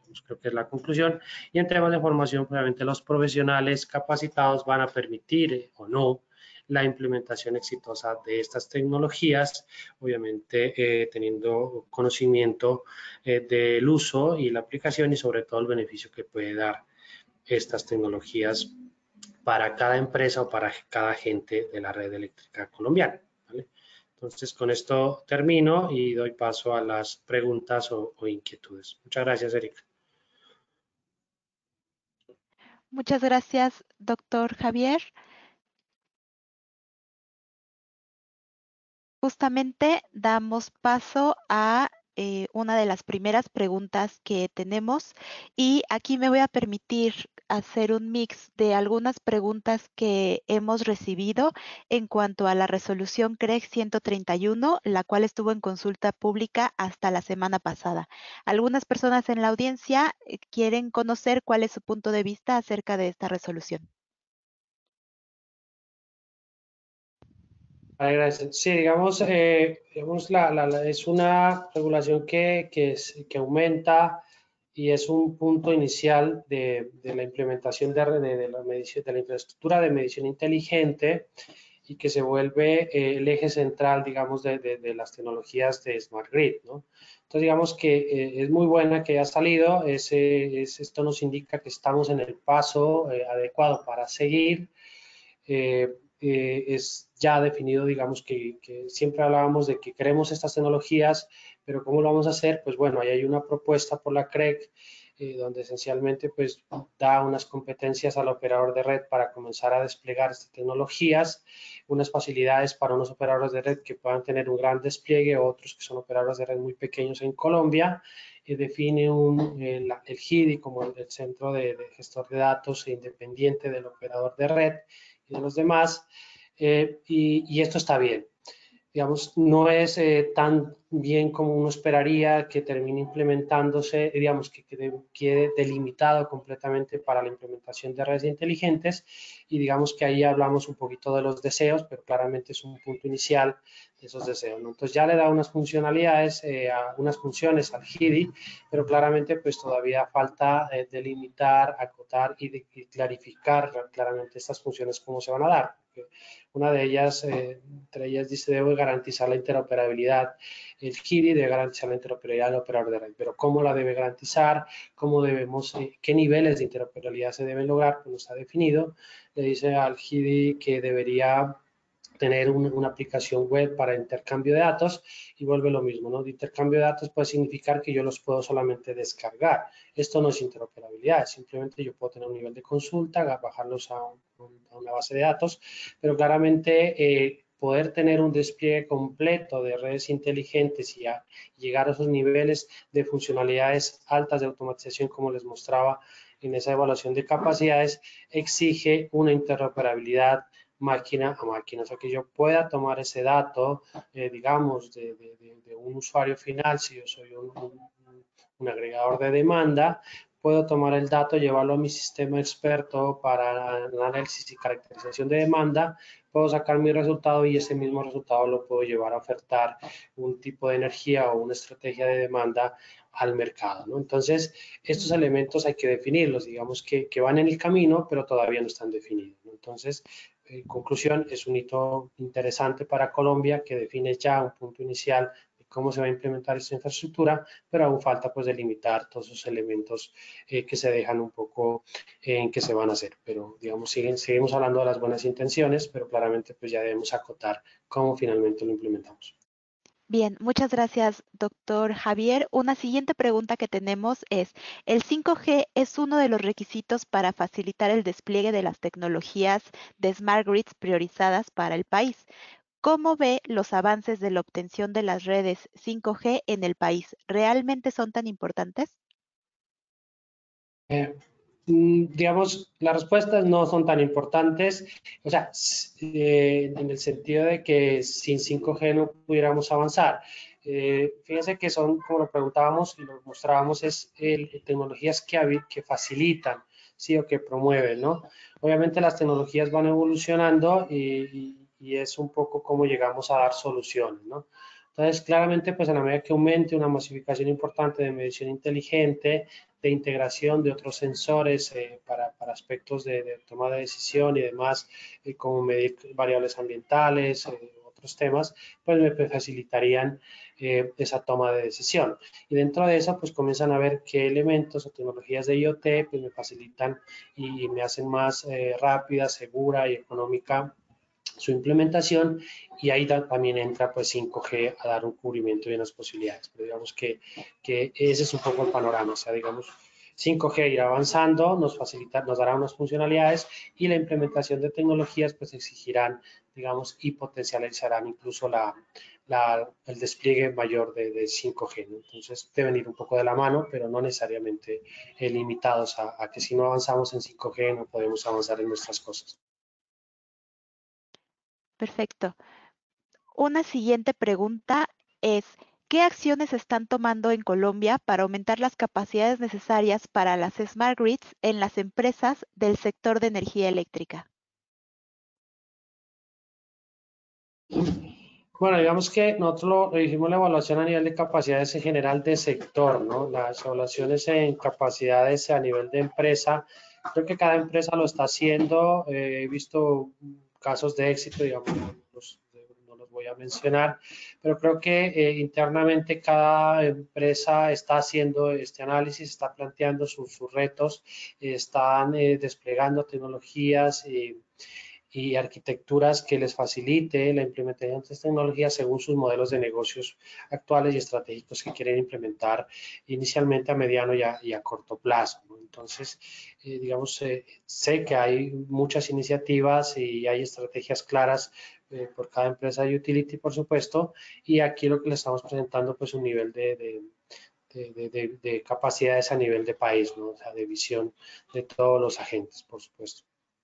Creo que es la conclusión. Y en temas de formación, probablemente los profesionales capacitados van a permitir eh, o no la implementación exitosa de estas tecnologías, obviamente eh, teniendo conocimiento eh, del uso y la aplicación y sobre todo el beneficio que puede dar estas tecnologías para cada empresa o para cada agente de la red eléctrica colombiana, ¿vale? Entonces, con esto termino y doy paso a las preguntas o, o inquietudes. Muchas gracias, Erika. Muchas gracias, doctor Javier. Justamente damos paso a eh, una de las primeras preguntas que tenemos y aquí me voy a permitir hacer un mix de algunas preguntas que hemos recibido en cuanto a la resolución C R E C ciento treinta y uno, la cual estuvo en consulta pública hasta la semana pasada. Algunas personas en la audiencia eh, quieren conocer cuál es su punto de vista acerca de esta resolución. Gracias. Sí, digamos, eh, digamos la, la, la, es una regulación que, que, es, que aumenta y es un punto inicial de, de la implementación de, de, de, la medición, de la infraestructura de medición inteligente y que se vuelve eh, el eje central, digamos, de, de, de las tecnologías de Smart Grid, ¿no? Entonces, digamos que eh, es muy buena que haya salido, ese, es, esto nos indica que estamos en el paso eh, adecuado para seguir. Eh, eh, es ya definido, digamos, que, que siempre hablábamos de que queremos estas tecnologías, pero ¿cómo lo vamos a hacer? Pues bueno, ahí hay una propuesta por la C R E C, eh, donde esencialmente pues da unas competencias al operador de red para comenzar a desplegar estas tecnologías, unas facilidades para unos operadores de red que puedan tener un gran despliegue, otros que son operadores de red muy pequeños en Colombia, eh, define un, eh, la, el G I D I como el, el centro de, de gestor de datos independiente del operador de red y de los demás, eh, y, y esto está bien. Digamos, no es eh, tan bien como uno esperaría que termine implementándose, digamos, que quede, quede delimitado completamente para la implementación de redes inteligentes y digamos que ahí hablamos un poquito de los deseos, pero claramente es un punto inicial de esos deseos, ¿no? Entonces ya le da unas funcionalidades, eh, a, unas funciones al G I D I, pero claramente pues todavía falta eh, delimitar, acotar y, de, y clarificar claramente estas funciones cómo se van a dar. Una de ellas, eh, entre ellas dice, debe garantizar la interoperabilidad. El G I D I debe garantizar la interoperabilidad del operador de red, pero ¿cómo la debe garantizar? ¿Cómo debemos, eh, qué niveles de interoperabilidad se deben lograr? Pues no está definido. Le dice al G I D I que debería tener un, una aplicación web para intercambio de datos y vuelve lo mismo, ¿no? De intercambio de datos puede significar que yo los puedo solamente descargar. Esto no es interoperabilidad, simplemente yo puedo tener un nivel de consulta, bajarlos a, un, a una base de datos, pero claramente eh, poder tener un despliegue completo de redes inteligentes y a llegar a esos niveles de funcionalidades altas de automatización, como les mostraba en esa evaluación de capacidades, exige una interoperabilidad máquina a máquina, o sea que yo pueda tomar ese dato, eh, digamos, de, de, de, de un usuario final, si yo soy un, un, un agregador de demanda, puedo tomar el dato, llevarlo a mi sistema experto para análisis y caracterización de demanda, puedo sacar mi resultado y ese mismo resultado lo puedo llevar a ofertar un tipo de energía o una estrategia de demanda al mercado, ¿no? Entonces, estos elementos hay que definirlos, digamos que, que van en el camino, pero todavía no están definidos, ¿no? Entonces, en conclusión, es un hito interesante para Colombia que define ya un punto inicial de cómo se va a implementar esta infraestructura, pero aún falta pues delimitar todos esos elementos eh, que se dejan un poco eh, en que se van a hacer. Pero digamos, siguen, seguimos hablando de las buenas intenciones, pero claramente pues ya debemos acotar cómo finalmente lo implementamos. Bien, muchas gracias, doctor Javier. Una siguiente pregunta que tenemos es, ¿el cinco G es uno de los requisitos para facilitar el despliegue de las tecnologías de Smart Grids priorizadas para el país? ¿Cómo ve los avances de la obtención de las redes cinco G en el país? ¿Realmente son tan importantes? Eh, digamos, las respuestas no son tan importantes, o sea, eh, en el sentido de que sin cinco G no pudiéramos avanzar. Eh, fíjense que son, como lo preguntábamos y lo mostrábamos, es eh, tecnologías que, que facilitan, sí, o que promueven, ¿no? Obviamente las tecnologías van evolucionando y, y, y es un poco como llegamos a dar soluciones, ¿no? Entonces, claramente, pues a la medida que aumente una masificación importante de medición inteligente, de integración de otros sensores eh, para, para aspectos de, de toma de decisión y demás, eh, como medir variables ambientales, eh, otros temas, pues me facilitarían eh, esa toma de decisión. Y dentro de eso, pues comienzan a ver qué elementos o tecnologías de I O T pues me facilitan y, y me hacen más eh, rápida, segura y económica su implementación, y ahí también entra pues cinco G a dar un cubrimiento y unas posibilidades. Pero digamos que, que ese es un poco el panorama, o sea, digamos, cinco G irá avanzando, nos facilita, nos dará unas funcionalidades, y la implementación de tecnologías pues exigirán, digamos, y potencializarán incluso la, la, el despliegue mayor de, de cinco G, ¿no? Entonces deben ir un poco de la mano, pero no necesariamente eh, limitados a, a que si no avanzamos en cinco G no podemos avanzar en nuestras cosas. Perfecto. Una siguiente pregunta es, ¿qué acciones están tomando en Colombia para aumentar las capacidades necesarias para las Smart Grids en las empresas del sector de energía eléctrica? Bueno, digamos que nosotros lo, hicimos la evaluación a nivel de capacidades en general de sector, ¿no? Las evaluaciones en capacidades a nivel de empresa, creo que cada empresa lo está haciendo. Eh, he visto casos de éxito, digamos, no los, no los voy a mencionar, pero creo que eh, internamente cada empresa está haciendo este análisis, está planteando sus, sus retos, eh, están eh, desplegando tecnologías y y arquitecturas que les facilite la implementación de estas tecnologías según sus modelos de negocios actuales y estratégicos que quieren implementar inicialmente a mediano y a, y a corto plazo, ¿no? Entonces, eh, digamos, eh, sé que hay muchas iniciativas y hay estrategias claras eh, por cada empresa de utility, por supuesto, y aquí lo que le estamos presentando pues un nivel de, de de, de, de, de capacidades a nivel de país, ¿no? O sea, de visión de todos los agentes, por supuesto.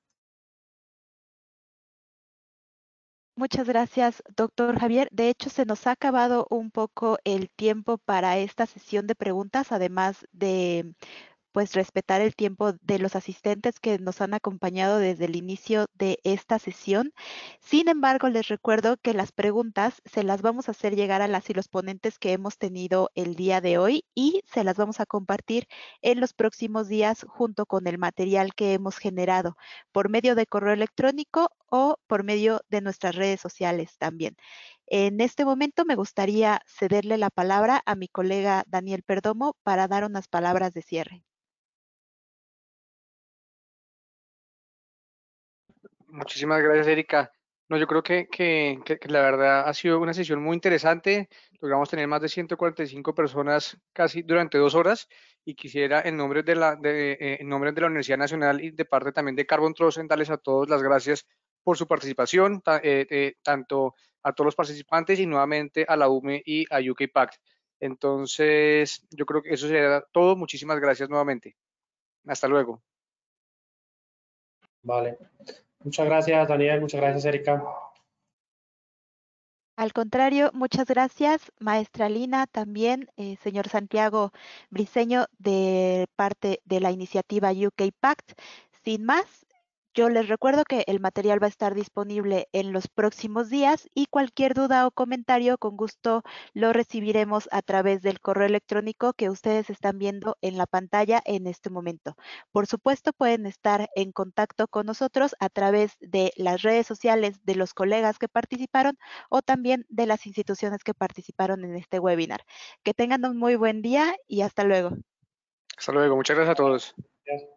Muchas gracias, doctor Javier. De hecho, se nos ha acabado un poco el tiempo para esta sesión de preguntas, además de pues respetar el tiempo de los asistentes que nos han acompañado desde el inicio de esta sesión. Sin embargo, les recuerdo que las preguntas se las vamos a hacer llegar a las y los ponentes que hemos tenido el día de hoy, y se las vamos a compartir en los próximos días junto con el material que hemos generado por medio de correo electrónico o por medio de nuestras redes sociales también. En este momento me gustaría cederle la palabra a mi colega Daniel Perdomo para dar unas palabras de cierre. Muchísimas gracias, Erika. No, yo creo que, que, que, que la verdad ha sido una sesión muy interesante. Logramos tener más de ciento cuarenta y cinco personas casi durante dos horas, y quisiera en nombre de la, de, eh, en nombre de la Universidad Nacional y de parte también de Carbon Trust darles a todos las gracias por su participación, ta, eh, eh, tanto a todos los participantes y nuevamente a la U M E y a U K Pact. Entonces, yo creo que eso sería todo. Muchísimas gracias nuevamente. Hasta luego. Vale. Muchas gracias, Daniel. Muchas gracias, Erika. Al contrario, muchas gracias, maestra Lina, también, eh, señor Santiago Briceño, de parte de la iniciativa U K Pact. Sin más, yo les recuerdo que el material va a estar disponible en los próximos días, y cualquier duda o comentario con gusto lo recibiremos a través del correo electrónico que ustedes están viendo en la pantalla en este momento. Por supuesto, pueden estar en contacto con nosotros a través de las redes sociales de los colegas que participaron o también de las instituciones que participaron en este webinar. Que tengan un muy buen día y hasta luego. Hasta luego. Muchas gracias a todos. Gracias.